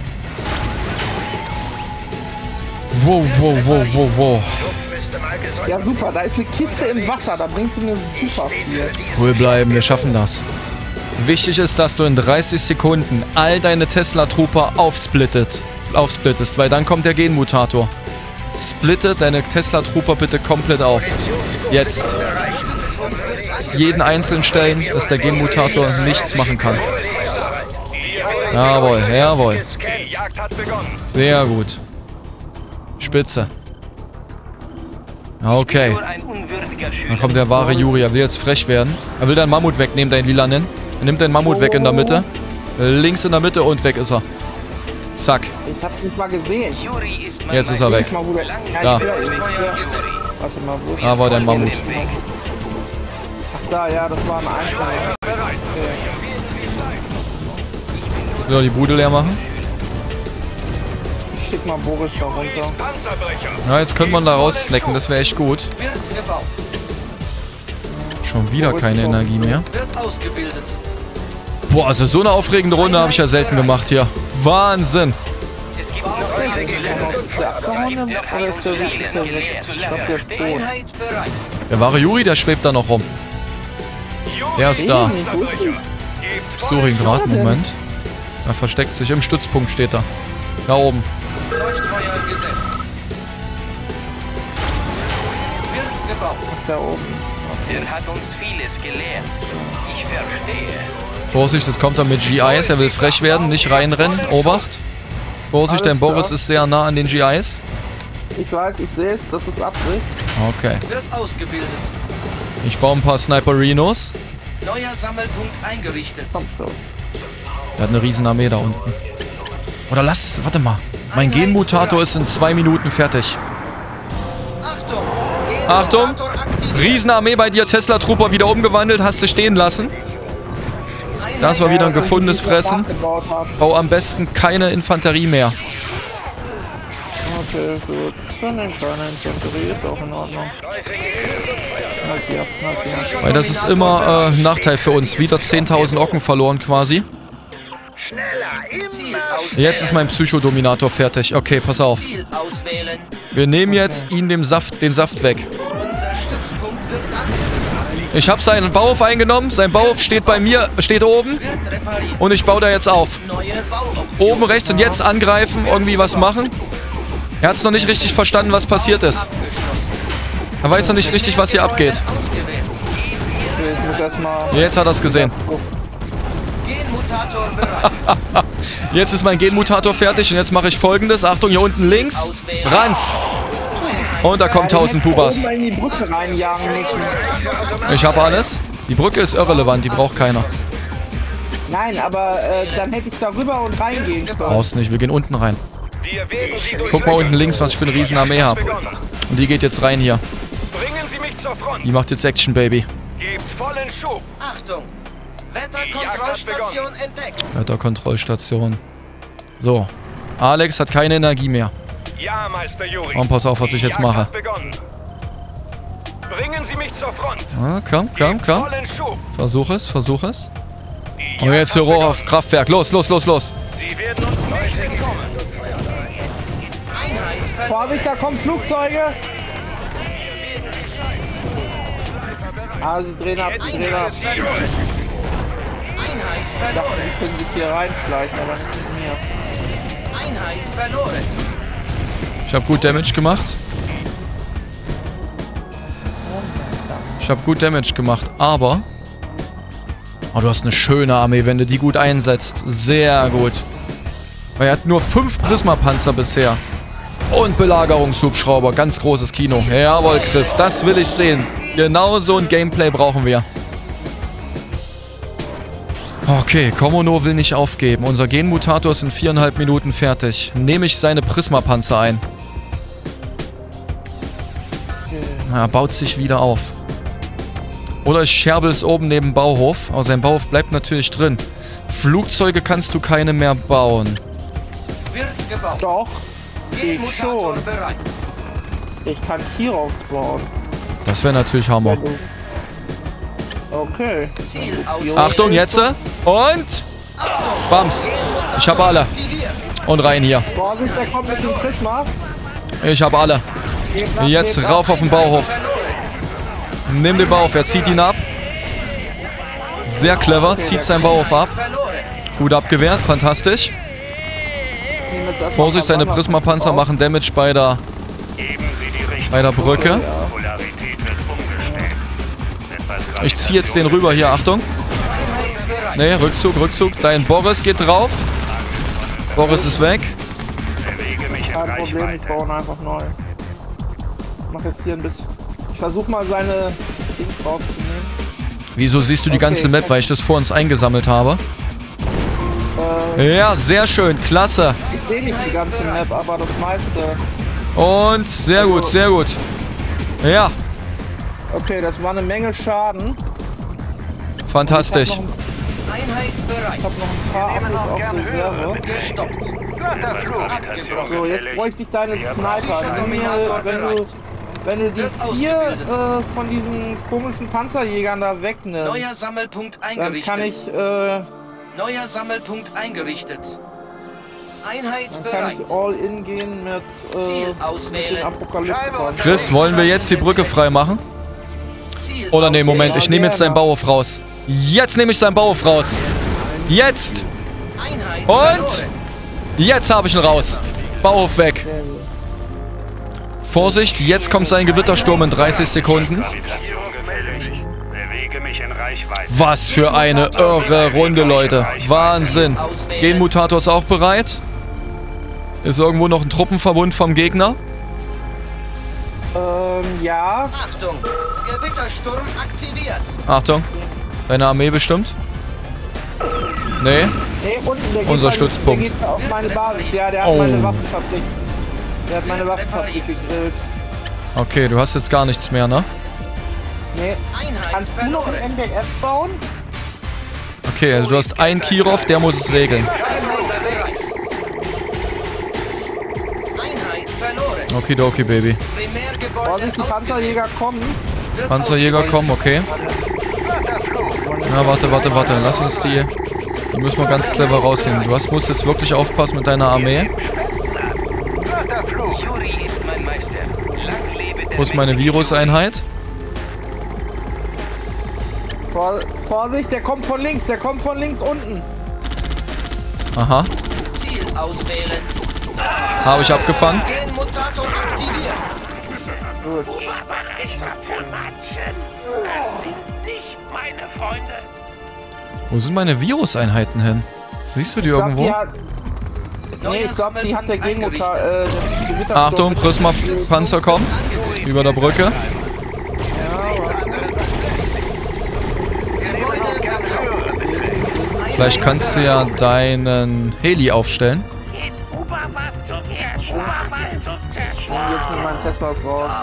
Wow. Ja, super. Da ist eine Kiste im Wasser. Da bringt sie mir super viel. Cool bleiben, wir schaffen das. Wichtig ist, dass du in 30 Sekunden all deine Tesla-Trooper aufsplittest, weil dann kommt der Genmutator. Splitte deine Tesla-Trooper bitte komplett auf. Jetzt. Jeden einzeln stellen, dass der Genmutator nichts machen kann. Jawohl. Sehr gut. Spitze. Okay. Dann kommt der wahre Yuri. Er will jetzt frech werden. Er will deinen Mammut wegnehmen, deinen lilanen. Er nimmt den Mammut weg in der Mitte. Links in der Mitte und weg ist er. Zack. Ich hab's nicht mal gesehen. Jetzt ist er weg. Da. Warte mal, wo ist Da war der Mammut. Ach da, ja, das war ein Einzelner. Jetzt will er die Bude leer machen. Ich schick mal Boris da runter. Ja, jetzt könnte man da raus snacken. Das wäre echt gut. Schon wieder keine Energie mehr. Boah, also so eine aufregende Runde habe ich ja selten gemacht hier. Wahnsinn. Der wahre Yuri, der schwebt da noch rum. Der ist da. Ich suche ihn gerade. Moment. Er versteckt sich. Im Stützpunkt steht er. Da oben. Da oben. Der hat uns vieles gelehrt. Ich verstehe. Vorsicht, jetzt kommt er mit GIs. Er will frech werden. Nicht reinrennen. Obacht. Vorsicht, denn Boris ist sehr nah an den GIs. Ich weiß, ich sehe es. Das ist Absicht. Okay. Wird ausgebildet. Ich baue ein paar Sniperinos. Neuer Sammelpunkt eingerichtet. Komm schon. Der hat eine Riesenarmee da unten. Oder warte mal. Mein Genmutator ist in 2 Minuten fertig. Achtung! Achtung! Generator aktiviert. Riesenarmee bei dir, Tesla-Trooper wieder umgewandelt, hast du stehen lassen. Das war wieder ein gefundenes Fressen. Bau am besten keine Infanterie mehr. Okay, gut. Schon eine kleine Infanterie ist auch in Ordnung. Weil das ist immer ein Nachteil für uns. Wieder 10.000 Ocken verloren quasi. Jetzt ist mein Psychodominator fertig. Okay, pass auf. Wir nehmen jetzt ihn den Saft weg. Ich habe seinen Bauhof eingenommen. Sein Bauhof steht bei mir, steht oben. Und ich baue da jetzt auf. Oben rechts und jetzt angreifen, irgendwie was machen. Er hat es noch nicht richtig verstanden, was passiert ist. Er weiß noch nicht richtig, was hier abgeht. Jetzt hat er es gesehen. Jetzt ist mein Genmutator fertig und jetzt mache ich Folgendes. Achtung, hier unten links. Ranz. Und da kommen 1000 Pubas. Ich habe alles. Die Brücke ist irrelevant, die braucht keiner. Nein, aber dann hätte ich da rüber und reingehen können. Brauchst nicht, wir gehen unten rein. Guck mal unten links, was ich für eine riesen Armee habe. Und die geht jetzt rein hier. Die macht jetzt Action, Baby. Achtung! Wetterkontrollstation entdeckt. Wetterkontrollstation. So. Alex hat keine Energie mehr. Ja, Meister Juri. Und pass auf, was ich jetzt mache. Bringen Sie mich zur Front. Ah, komm. Versuch es. Und jetzt hier Rohr auf Kraftwerk. Los. Sie werden uns nicht entkommen. Vorsicht, da kommen Flugzeuge. Ah, sie drehen ab. Einheit Ich dachte, die können sich hier reinschleichen, aber nicht mit mir. Einheit verloren. Ich habe gut Damage gemacht. Aber... Oh, du hast eine schöne Armee, wenn du die gut einsetzt. Sehr gut. Weil er hat nur 5 Prisma-Panzer bisher. Und Belagerungshubschrauber. Ganz großes Kino. Jawohl, Chris. Das will ich sehen. Genau so ein Gameplay brauchen wir. Okay, Komono will nicht aufgeben. Unser Genmutator ist in 4,5 Minuten fertig. Nehme ich seine Prisma-Panzer ein. Na, er baut sich wieder auf. Oder ich scherbe es oben neben Bauhof. Aber sein Bauhof bleibt natürlich drin. Flugzeuge kannst du keine mehr bauen. Wird gebaut. Doch, ich Genmutator schon. bereit. Ich kann Kirovs bauen. Das wäre natürlich Hammer. Okay. Ziel aus. Achtung, jetzt. Und... Bams. Ich habe alle. Und rein hier. Vorsicht, der kommt mit den Prismas. Ich habe alle. Jetzt rauf auf den Bauhof. Nimm den Bauhof, er zieht ihn ab. Sehr clever, zieht seinen Bauhof ab. Gut abgewehrt, fantastisch. Vorsicht, seine Prisma-Panzer machen Damage bei der Brücke. Ich ziehe jetzt den rüber hier, Achtung. Ne, Rückzug. Dein Boris geht drauf. Boris ist weg. Kein Problem, ich baue einfach neu. Ich mach jetzt hier ein bisschen... Ich versuche mal seine Dings rauszunehmen. Wieso siehst du die ganze Map, weil ich das vor uns eingesammelt habe? Ja, sehr schön, klasse. Ich sehe nicht die ganze Map, aber das meiste. Und sehr gut. Ja. Okay, das war eine Menge Schaden. Fantastisch. Einheit bereit. Ich habe noch ein paar Abschluss auf Reserve. Gestoppt. So, jetzt bräuchte ich deine Sniper. Nimm mir, wenn du die 4 von diesen komischen Panzerjägern da wegnimmst, Neuer Sammelpunkt dann eingerichtet. kann ich, Neuer Sammelpunkt eingerichtet. Einheit dann kann bereit. ich all in gehen mit, Ziel mit auswählen. den Apokalypse. Chris, wollen wir jetzt die Brücke freimachen? Ziel Oder ne, Moment, auswählen. ich nehme jetzt seinen Bauhof raus. Jetzt nehme ich seinen Bauhof raus. Jetzt. Einheit Und verloren. jetzt habe ich ihn raus. Bauhof weg. Vorsicht, jetzt kommt sein Gewittersturm in 30 Sekunden. Was für eine irre Runde, Leute. Wahnsinn. Genmutator ist auch bereit. Ist irgendwo noch ein Truppenverbund vom Gegner? Ja. Achtung, Gewittersturm aktiviert. Achtung. Deine Armee bestimmt? Nee. Nee, unten, der Unser geht Stützpunkt. Der geht auf meine Basis. Ja, der hat Oh. meine Waffenfabrik. Der hat meine Waffenfabrik gegrillt. Okay, du hast jetzt gar nichts mehr, ne? Nee. Kannst du noch ein MDF bauen? Okay, also du hast einen Kirov, der muss es regeln. Okidoki, Baby. Vorsicht, die Panzerjäger kommen. Panzerjäger kommen, okay. Na, warte. Lass uns die müssen wir ganz clever rausnehmen. Du musst jetzt wirklich aufpassen mit deiner Armee. Wo ist meine Viruseinheit? Vorsicht, der kommt von links unten. Aha. Ziel auswählen. Habe ich abgefangen. Genmutator aktiviert. Gut. Wo sind meine Viruseinheiten hin? Siehst du die irgendwo? Ich glaube, die hat der Genmutar. Achtung, Prisma-Panzer kommen. Über der Brücke. Vielleicht kannst du ja deinen Heli aufstellen. Jetzt mit meinen Teslas raus.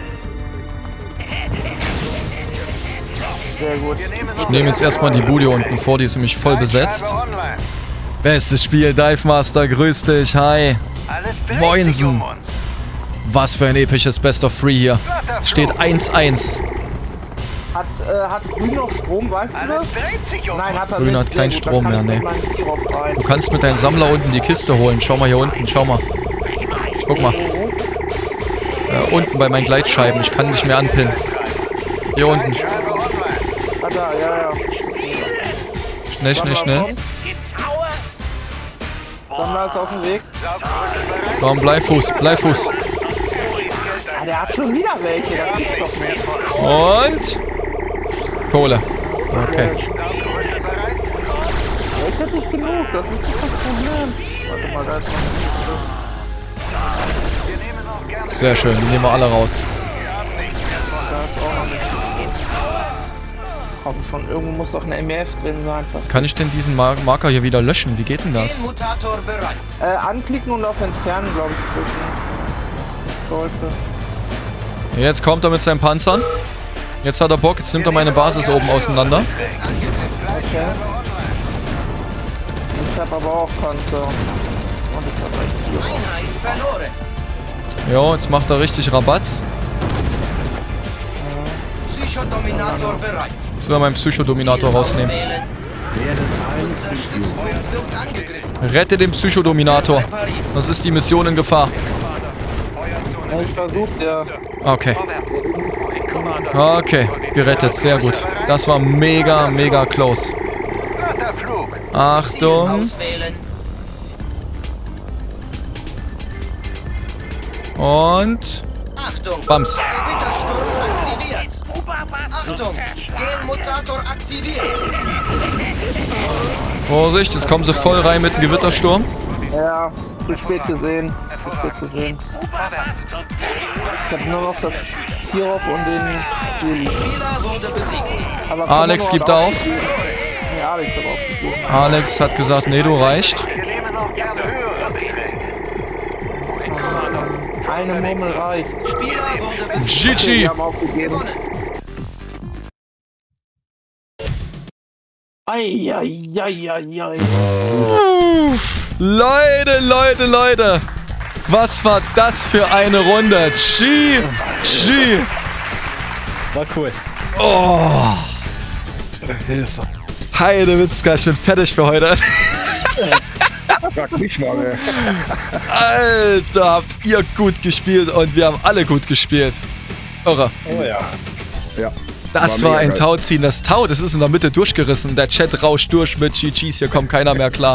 Sehr gut. Ich nehme jetzt erstmal die Bude unten vor, die ist nämlich voll besetzt. Bestes Spiel, Dive Master, grüß dich, hi. Moinsen. Was für ein episches Best of 3 hier. Es steht 1-1. Hat Grün noch Strom, weißt du das? Nein, hat er Grün nicht. hat keinen Strom mehr, ne. rein. Du kannst mit deinem Sammler unten die Kiste holen. Schau mal hier unten, schau mal. Guck mal. Unten bei meinen Gleitscheiben, ich kann nicht mehr anpinnen. Hier unten. Ah, da, ja. Schnell. Sammler ist auf dem Weg. Komm, Bleifuß. Ah, der hat schon wieder welche, das gibt's doch nicht. Und Kohle. Okay. Ich hätte nicht genug, das ist nicht das Problem. Warte mal, da ist noch eine Kiste. Sehr schön, die nehmen wir alle raus. Da ist auch noch eine Kiste. Komm schon, irgendwo muss doch eine MF drin sein. Kann ich denn diesen Marker hier wieder löschen? Wie geht denn das? Genmutator bereit. Anklicken und auf Entfernen, glaube ich, drücken. Sollte. Jetzt kommt er mit seinen Panzern. Jetzt hat er Bock, jetzt nimmt er meine Basis oben auseinander. Okay. Ich habe aber auch Panzer. Und ich habe echt viel. Einheit verloren. Jo, jetzt macht er richtig Rabatz. Psychodominator bereit. Jetzt will er meinen Psychodominator rausnehmen. Unser Stützpunkt wird angegriffen. Rette den Psychodominator. Das ist die Mission in Gefahr. Ja, ich versuche, ja. Okay. Okay, gerettet. Sehr gut. Das war mega close. Achtung. Auswählen. Und Achtung. Bams. Gewittersturm aktiviert. Achtung. Genmutator aktiviert. Vorsicht, jetzt kommen sie voll rein mit dem Gewittersturm. Ja, zu spät gesehen. Ich habe nur noch das Kirov und den Juli. Spieler wurde besiegt. Aber Alex gibt auf. Nee, Alex hat aufgegeben. Alex hat gesagt, nee, du reicht. Eine Murmel reicht. Spieler wurde besiegt. GG. Wir haben aufgegeben. Eieieiei. Leute. Was war das für eine Runde? GG. War cool. Oh. Heidewitzka, ich bin fertig für heute. Frag mich mal, ey. Alter, habt ihr gut gespielt und wir haben alle gut gespielt. Irre. Oh ja. Ja. Das war ein Tauziehen. Das Tau, das ist in der Mitte durchgerissen. Der Chat rauscht durch mit GGs. Hier kommt keiner mehr klar.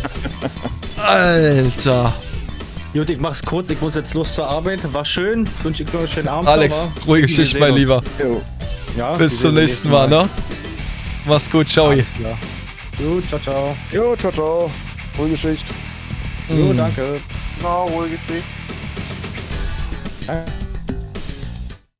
Alter. Gut, ich mach's kurz. Ich muss jetzt los zur Arbeit. War schön. Wünsche ich noch einen schönen Abend. Alex, ruhige Schicht, mein Lieber. Ja, Bis zum nächsten Mal, ne? Mach's gut, ciao. Alles klar. Gut, ciao. Jo, ciao. Ruhige Schicht. Jo, danke. Genau, ruhige Schicht. Danke.